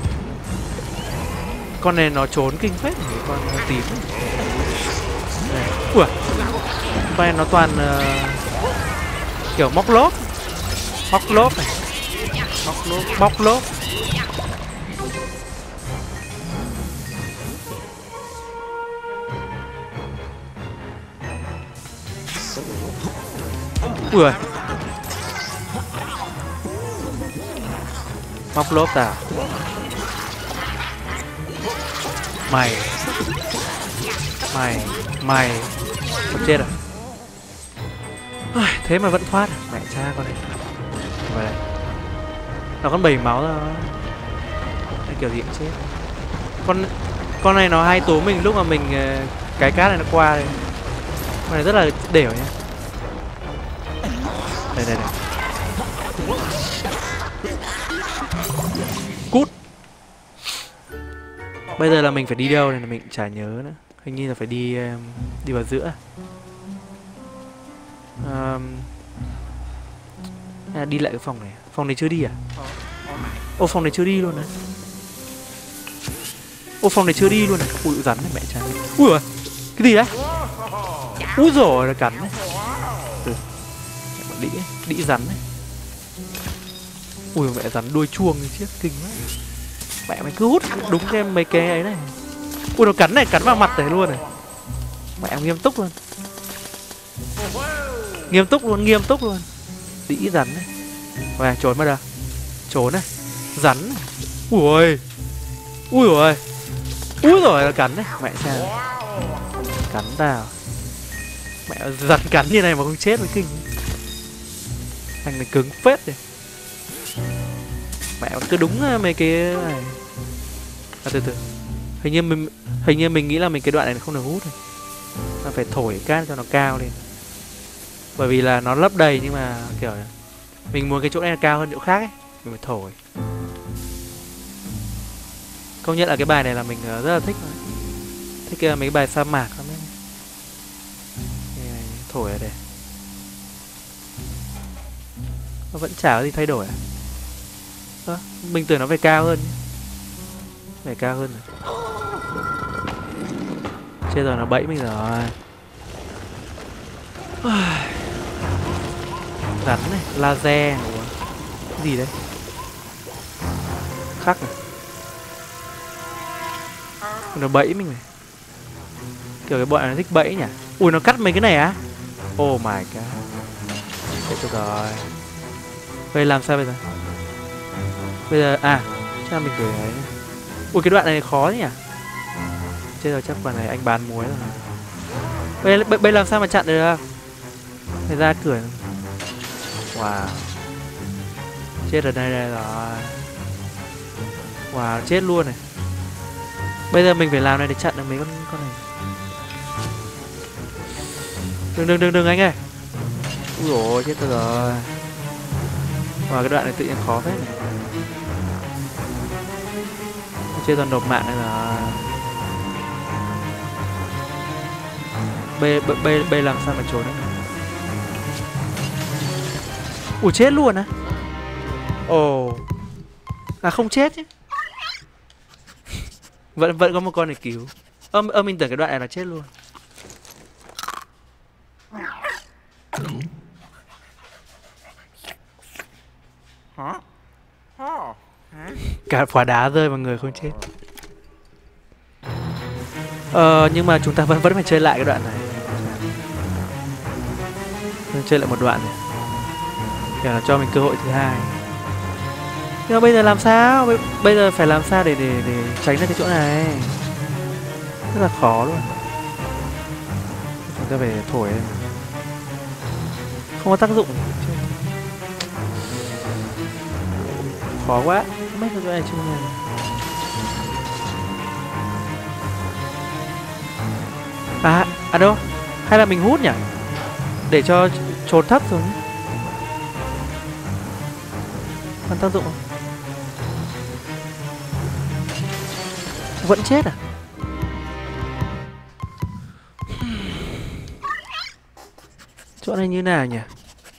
Con này nó trốn kinh phết. Con tím. Ui. Con này nó toàn kiểu móc lốp này. Bóc lốp. Ui. Móc lốp à? Mày không chết à? Thế mà vẫn thoát. Mẹ cha con này. Vậy. Nó còn 7 máu thôi. Kiểu gì cũng chết. Con này nó hay tố mình lúc mà mình cái cát này nó qua đây. Con này rất là đểu nhá. Đây. Cút. Bây giờ là mình phải đi đâu này là mình chả nhớ nữa. Hình như là phải đi đi vào giữa. Đi lại cái phòng này. Phòng này chưa đi à? Ô, phòng này chưa đi luôn này. Ô, phòng này chưa đi luôn này. Ui, rắn này mẹ cha. Ui ơi, cái gì đấy? Úi dồi, nó cắn đấy. Đĩ rắn đấy. Ui, mẹ rắn đuôi chuông chứ, kinh quá. Mẹ mày cứ hút đúng cái mấy cái ấy này. Ui, nó cắn này, cắn vào mặt này luôn này. Mẹ nghiêm túc luôn. Nghiêm túc luôn. Đĩ rắn đấy. Và trốn mà đâu. Trốn này. Rắn này. Ui ôi. Ui ôi. Úi rồi, nó cắn đấy. Mẹ sao. Cắn tao. Mẹ rắn cắn như này mà không chết mới kinh. Thằng này cứng phết rồi. Mẹ cứ đúng mấy cái này. Từ từ. Hình như mình nghĩ là cái đoạn này không được hút rồi. Nó phải thổi cát cho nó cao lên. Bởi vì là nó lấp đầy nhưng mà kiểu mình muốn cái chỗ này cao hơn chỗ khác ấy, mình phải thổi. Công nhận là cái bài này là mình rất là thích. Thích mấy cái bài sa mạc lắm ấy. Thổi ở đây. Nó vẫn chả có gì thay đổi à? Mình tưởng nó phải cao hơn. Phải cao hơn rồi. Chết rồi, nó bẫy mình rồi. Rắn này, laser. Cái gì đấy? Khắc này. Nó bẫy mình này. Kiểu cái bọn này nó thích bẫy nhỉ. Ui, nó cắt mấy cái này á? Oh my god. Chết rồi. Bây giờ làm sao bây giờ? Bây giờ, chắc mình gửi ấy. Ui, cái đoạn này khó nhỉ. Chết rồi, chắc đoạn này anh bán muối rồi. Bây làm sao mà chặn được? Phải ra cửa. Wow. Chết ở đây rồi. Wow, chết luôn này. Bây giờ mình phải làm này để chặn được mấy con này. Đừng anh ơi. Ui dồi, chết tôi rồi. Wow, cái đoạn này tự nhiên khó phết này. Chết toàn đột mạng này rồi. Bây làm sao mà trốn được. Ủa, chết luôn á. Ồ. Không chết chứ. Vẫn có một con để cứu. Mình tưởng cái đoạn này là chết luôn. Cả quả đá rơi vào người không chết. Nhưng mà chúng ta vẫn phải chơi lại cái đoạn này. Chơi lại một đoạn này để nó cho mình cơ hội thứ hai. Nhưng mà bây giờ làm sao? Bây giờ phải làm sao để tránh ra cái chỗ này. Rất là khó luôn. Chúng ta phải thổi lên. Không có tác dụng. Khó quá. Không biết cái chỗ này chưa nha. Đâu? Hay là mình hút nhỉ? Để cho trốn thấp xuống. Còn tác dụng không? Vẫn chết à? Chỗ này như nào nhỉ?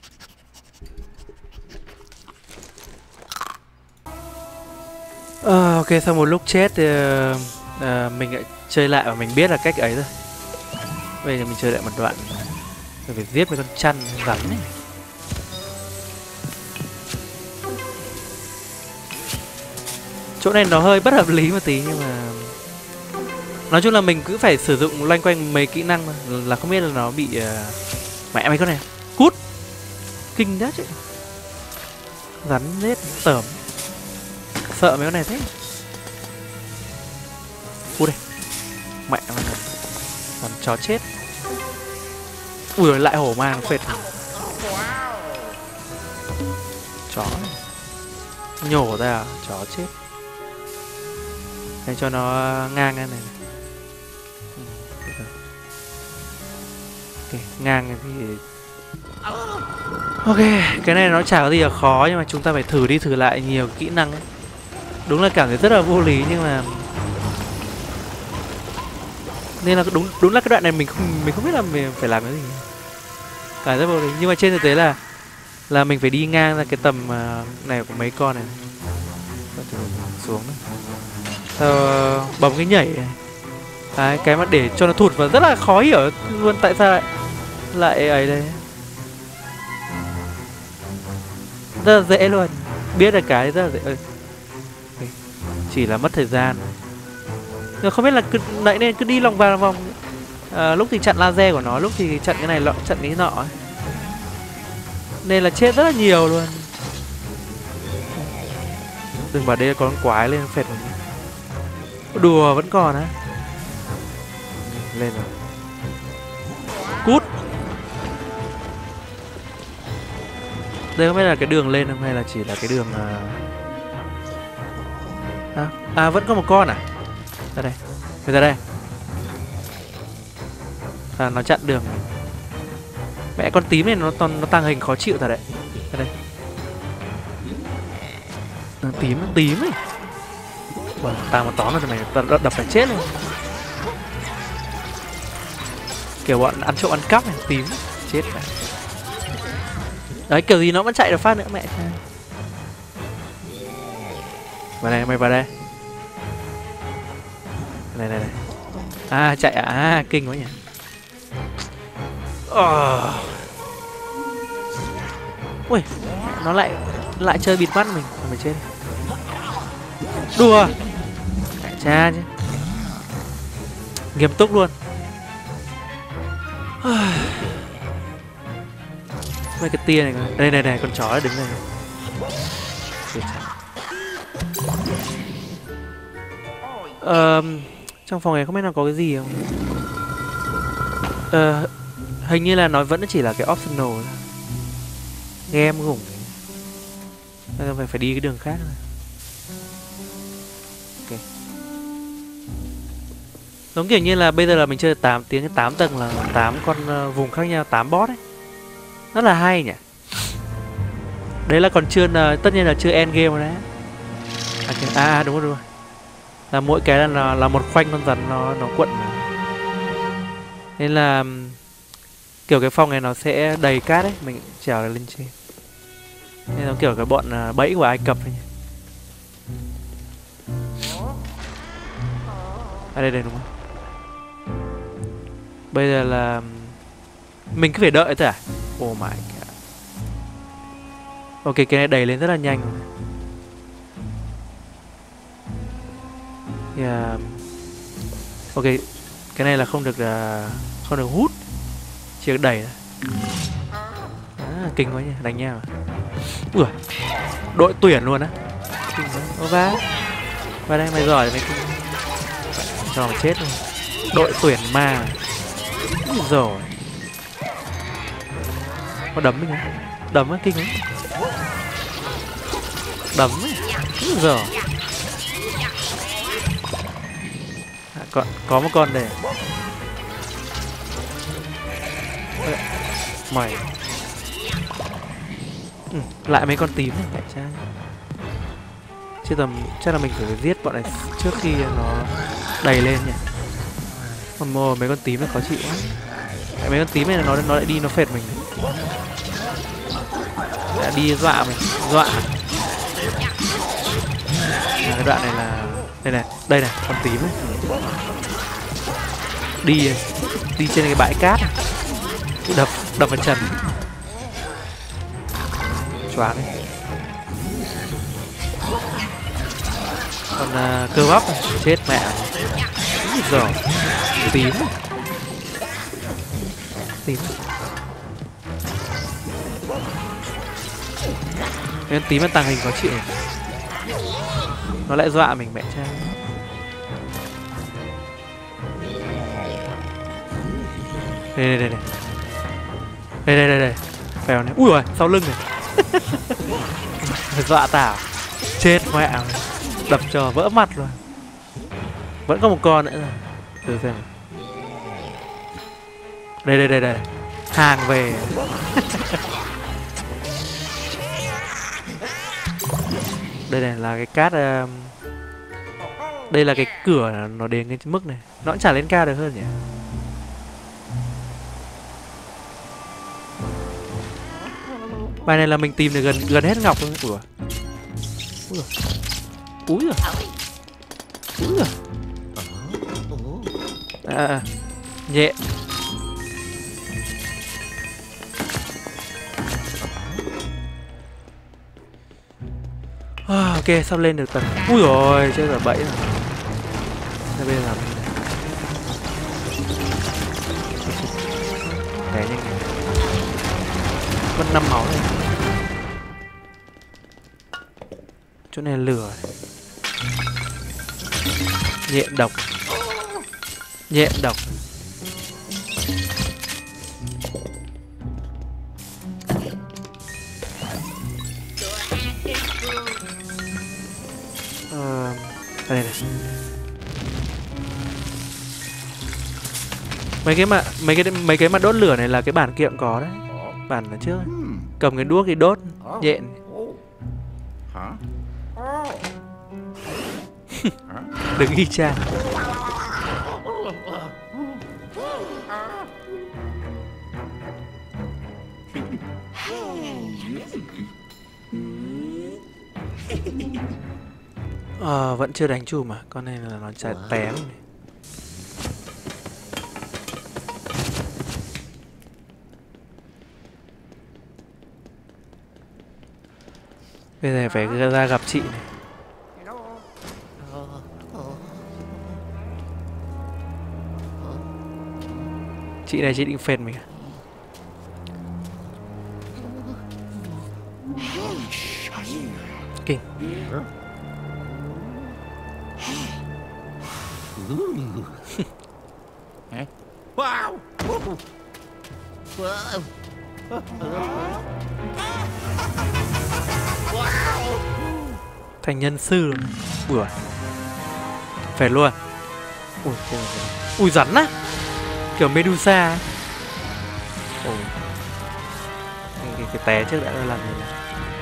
Ok, sau một lúc chết thì mình lại chơi lại và mình biết là cách ấy rồi. Bây giờ mình chơi lại một đoạn. Rồi phải giết mấy con chăn rắn này. Chỗ này nó hơi bất hợp lý một tí nhưng mà nói chung là mình cứ phải sử dụng loanh quanh mấy kỹ năng mà. Là không biết là nó bị mẹ mấy con này cút kinh đấy chứ. Rắn rết tởm. Sợ mấy con này thế. Cút đây. Mẹ mày. Còn chó chết. Ui rồi, lại hổ mang phệt. Chó này. Nhổ ra à? Chó chết. Để cho nó ngang cái này. Ok, ngang thì... Ok, cái này nó chả có gì là khó nhưng mà chúng ta phải thử đi thử lại nhiều kỹ năng ấy. Đúng là cảm thấy rất là vô lý nhưng mà Nên là đúng là cái đoạn này mình không biết là mình phải làm cái gì cả rất vô lý. Nhưng mà trên thực tế là mình phải đi ngang ra cái tầm này của mấy con này xuống đấy. Sau bấm cái nhảy này. Đấy, cái mà để cho nó thụt vào rất là khó hiểu luôn, tại sao lại ấy đây. Rất là dễ luôn, biết được cái rất là dễ. Chỉ là mất thời gian. Nhưng không biết là nãy nên cứ đi lòng vòng. Lúc thì chặn laser của nó, lúc thì chặn cái này chặn cái nọ ấy. Nên là chết rất là nhiều luôn. Đừng bảo đây có con quái lên phệt mình. Đùa vẫn còn á. Lên rồi. Cút. Đây không biết là cái đường lên không hay là chỉ là cái đường vẫn có một con à? Ra đây. Ra đây. Nó chặn đường. Mẹ con tím này nó tăng hình khó chịu thật đấy. Ra đây. Tím ấy. Tao mà tóm nó thì mày đập phải chết luôn. Kiểu bọn ăn trộm ăn cắp này, tím chết mày. Đấy, kiểu gì nó vẫn chạy được phát nữa mẹ. Vào đây, mày vào đây. Này. Chạy à? Kinh quá nhỉ. Ui, nó lại chơi bịt mắt mình chết. Đùa. Mẹ cha chứ. Nghiêm túc luôn. Mấy cái tia này. Đây, con chó đứng đây. Trong phòng này không biết là có cái gì không. Hình như là nó vẫn chỉ là cái optional. Game gủng. Phải đi cái đường khác rồi. Ok. Giống kiểu như là bây giờ là mình chơi 8 tiếng đến 8 tầng là 8 con vùng khác nhau, 8 boss ấy. Rất là hay nhỉ. Đấy là còn chưa, tất nhiên là chưa end game rồi đấy. Đúng rồi. Là mỗi cái là một khoanh con rắn nó quận mà. Nên là kiểu cái phòng này nó sẽ đầy cát ấy, mình trèo lên trên. Nên nó kiểu cái bọn bẫy của Ai Cập ấy nhỉ. Đây đúng không? Bây giờ là mình cứ phải đợi thôi à? Oh my god. Ok, cái này đẩy lên rất là nhanh rồi. Yeah. Ok, cái này là không được hút, chỉ được đẩy thôi. Kinh quá nhỉ, đánh nhau. Ui, đội tuyển luôn á. Kinh quá. Vào đây mày giỏi mày cho mày chết luôn. Đội tuyển ma. Rồi. Có đấm mình không? Đấm á, kinh lắm. Đấm ấy. Rồi. Có một con đây. Mày. Lại mấy con tím này, mẹ cha. Chứ chắc là mình phải giết bọn này trước khi nó đầy lên nhỉ. Còn mấy con tím nó khó chịu quá. Mấy con tím này nó lại đi nó phệt mình. Đã đi dọa mình, cái đoạn này là đây này, con tím ấy. Đi trên cái bãi cát này. Đập vào trần. Choáng ấy. Còn cơ bắp này, chết mẹ. Rồi. Tím. Cái tím nó tàng hình khó chịu. Nó lại dọa mình mẹ cha. Đây. Phèo này. Ui giời, sau lưng này. Dọa tao. Chết mẹ. Đập cho vỡ mặt luôn. Vẫn có một con nữa rồi. Thử xem. Đây. Hàng về. Đây này là cái cát. Đây là cái cửa nó đến cái mức này. Nó cũng chả lên cao được hơn nhỉ. Bài này là mình tìm được gần hết ngọc luôn. Ủa. Úi giời. Úi giời. Úi giời. Nhẹ. Ok, sắp lên được tầng. Ui rồi, chết rồi, bẫy rồi. Thế bây giờ làm gì này? Té nhanh này. Mất 5 máu này. Chỗ này lửa. Nhện độc. Nhện độc. Đây này. Mấy cái mà đốt lửa này là cái bản kia cũng có đấy. Bản là trước ấy. Cầm cái đuốc đi đốt nhện. Đừng y chang. Vẫn chưa đánh chùm mà. Con này là nó chạy tém này. Bây giờ phải ra gặp chị này. Chị này chị định phền mình à? Kinh. Wow. Thành nhân sư luôn. Ui phệt luôn. Ui, ui rắn á. Kiểu Medusa ấy. Ôi. Cái té trước đã làm gì này.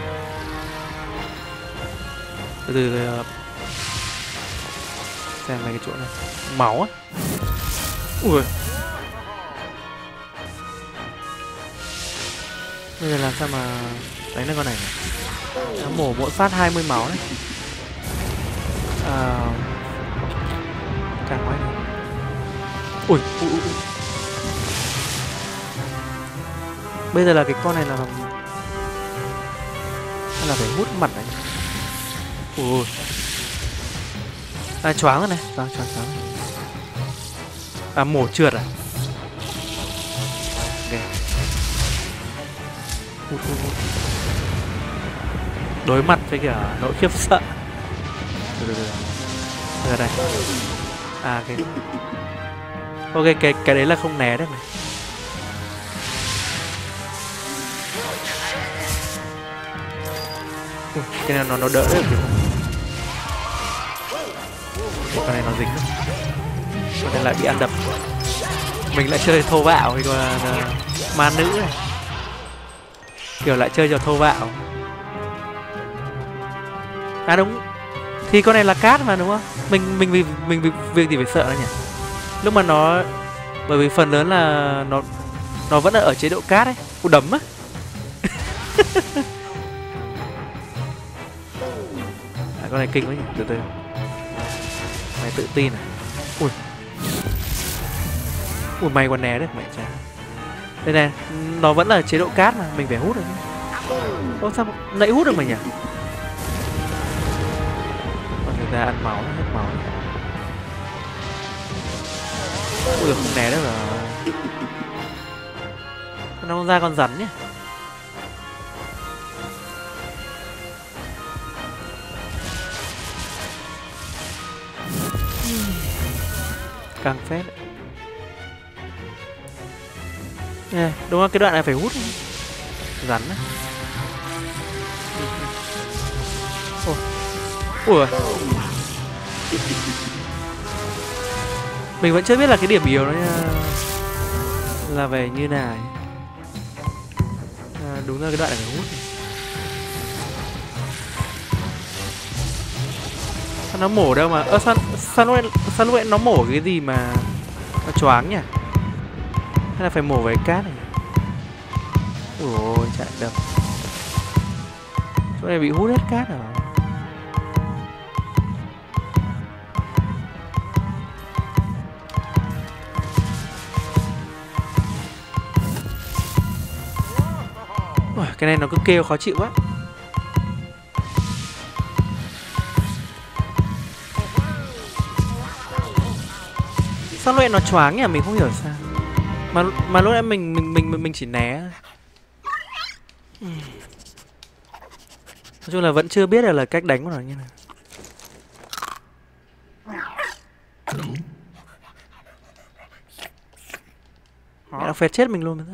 Từ từ xem mấy cái chỗ này. Máu á. Ui. Bây giờ làm sao mà đánh được con này nhỉ? Nó mổ mỗi phát 20 máu đấy. Càng quay này. Ui, ui, ui. Bây giờ là cái con này là hay là phải hút mặt này. Ui. Choáng rồi này, choáng. Mổ trượt à? Ok. Hút. Đối mặt với cả nỗi khiếp sợ. Được. Ra đây. Ok, cái đấy là không né được này. Cái này nó đỡ được chứ không? Con này nó dính rồi. Con này lại bị ăn đập. Mình lại chơi thô bạo hay còn ma nữ này. Kiểu lại chơi trò thô bạo. Đúng. Thì con này là cát mà đúng không? Mình việc gì phải sợ nó nhỉ? Lúc mà nó, bởi vì phần lớn là nó vẫn ở chế độ cát ấy. Ui đấm á. Con này kinh quá nhỉ. Từ mày tự tin à? Ui mày còn né được mẹ cha. Đây này, nó vẫn là chế độ cát mà mình phải hút được. Ôi sao nãy hút được mày nhỉ? Còn người ta ăn máu, hết máu. Ui không né được rồi. Nó không ra con rắn nhé. Càng phết đấy. Đúng không? Cái đoạn này phải hút rắn á. Ủa. Mình vẫn chưa biết là cái điểm yếu nó là về như nào. Đúng ra cái đoạn này phải hút. Sao nó mổ đâu mà sao lúc nãy nó mổ cái gì mà nó choáng nhỉ? Hay là phải mổ với cát này? Ôi chạy đập. Chỗ này bị hút hết cát rồi. Ôi, cái này nó cứ kêu khó chịu quá. Sao lúc nãy nó choáng nhỉ? Mình không hiểu sao. Mà lúc nãy mình chỉ né. Nói chung là vẫn chưa biết được là cách đánh của nó như nào. Mẹ nó phết chết mình luôn.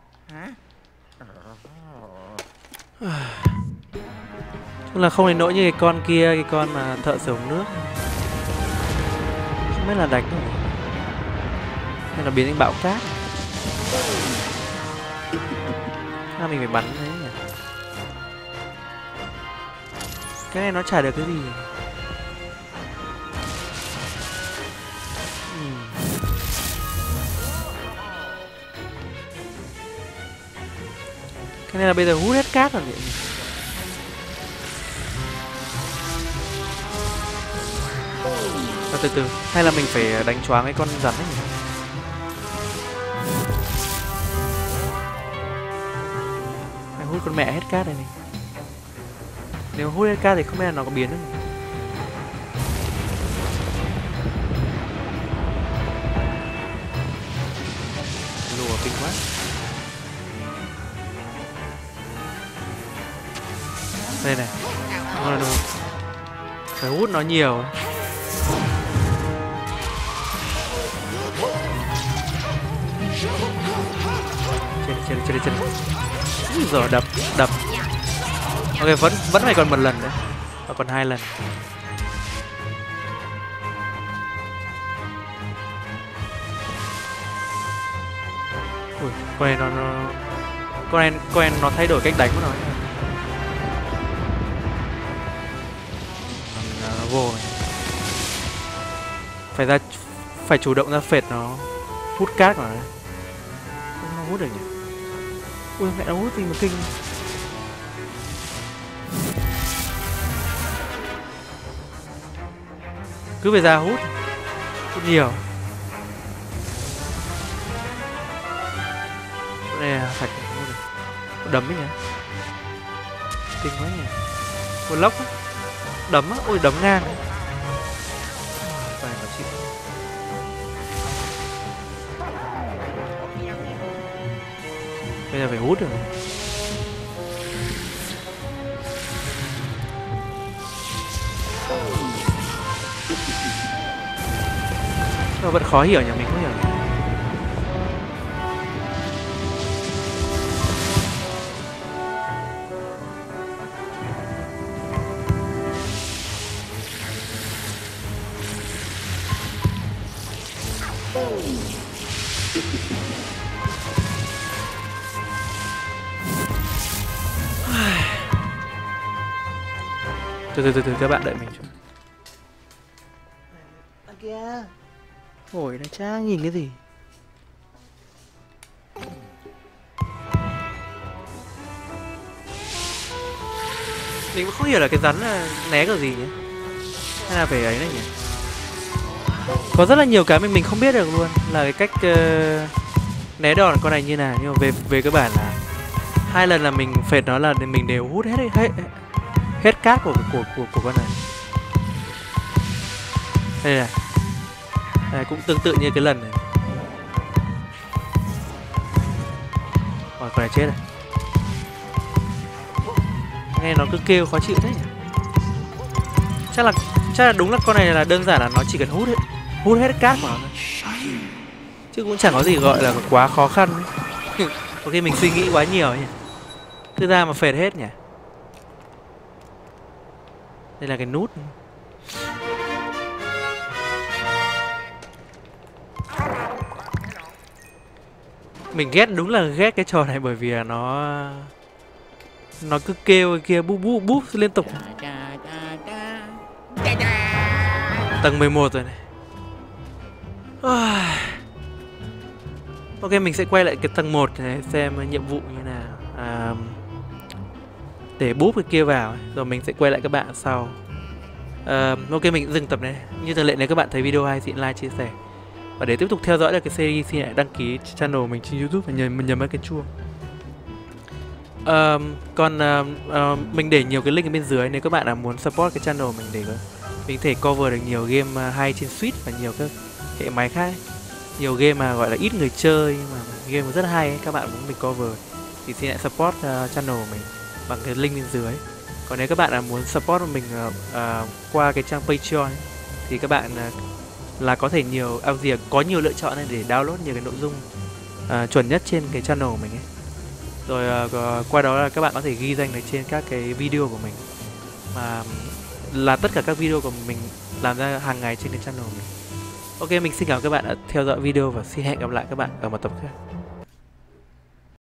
Chung là không đến nỗi như cái con kia, cái con mà thợ sửa ống nước. Không biết là đánh rồi. Hay là biến thành bão cát. Sao mình phải bắn đấy nhỉ? Cái này nó chả được cái gì. Cái này là bây giờ hút hết cát rồi. Từ từ, hay là mình phải đánh choáng cái con rắn ấy nhỉ? Hay hút con mẹ hết cát này mình. Nếu hút hết cát thì không biết là nó có biến được. Lùa kinh quá. Đây này. Phải hút nó nhiều. Trên. Rồi đập. Ok, vẫn phải còn một lần nữa. Và còn 2 lần. Ui, con này nó thay đổi cách đánh của nó. Nó vô này. Phải chủ động ra phệt nó hút cát mà. Nó hút được nhỉ? Ui mẹ, nó hút gì mà kinh. Cứ về ra hút nhiều. Chỗ này sạch. Đấm ấy nhỉ? Kinh quá nhỉ? Một lốc á. Đấm á, ôi đấm ngang ấy. Phải nó chịu. Bây giờ phải hút được. Nó vẫn khó hiểu nhỉ, mình không hiểu. Từ các bạn đợi mình chút. Kìa. Ngồi đây cha nhìn cái gì? Mình cũng không hiểu là cái rắn là né cái gì nhỉ? Hay là phải ấy này nhỉ? Có rất là nhiều cái mình không biết được luôn. Là cái cách né đòn con này như nào. Nhưng mà về cơ bản là 2 lần là mình phệt nó là mình đều hút hết cát của con này. Đây này. Đây cũng tương tự như cái lần này. Ôi, con này chết rồi. Nghe nó cứ kêu khó chịu thế nhỉ? Chắc là đúng là con này là đơn giản là nó chỉ cần hút hết cát của nó thôi. Chứ cũng chẳng có gì gọi là quá khó khăn ấy. Có khi mình suy nghĩ quá nhiều nhỉ. Cứ ra mà phệt hết nhỉ. Đây là cái nút. Mình đúng là ghét cái trò này bởi vì là nó cứ kêu kia búp liên tục. Tầng 11 rồi này. Ok, mình sẽ quay lại cái tầng 1 này xem nhiệm vụ như nào. Để búp cái kia vào rồi mình sẽ quay lại các bạn sau. Ok, mình dừng tập này. Như thường lệ, nếu các bạn thấy video hay thì like, chia sẻ. Và để tiếp tục theo dõi được cái series thì hãy đăng ký channel mình trên YouTube và nhấn vào cái chuông. Mình để nhiều cái link ở bên dưới nếu các bạn nào muốn support cái channel mình để mình thể cover được nhiều game hay trên Switch và nhiều các hệ máy khác. Nhiều game mà gọi là ít người chơi nhưng mà game rất hay ấy, các bạn muốn mình cover thì xin hãy support channel của mình bằng cái link bên dưới. Còn nếu các bạn nào muốn support mình qua cái trang Patreon ấy, thì các bạn là có thể có nhiều lựa chọn để download nhiều cái nội dung chuẩn nhất trên cái channel của mình ấy. Rồi qua đó là các bạn có thể ghi danh được trên các cái video của mình, mà là tất cả các video của mình làm ra hàng ngày trên cái channel của mình. Ok, mình xin cảm ơn các bạn đã theo dõi video và xin hẹn gặp lại các bạn ở một tập khác.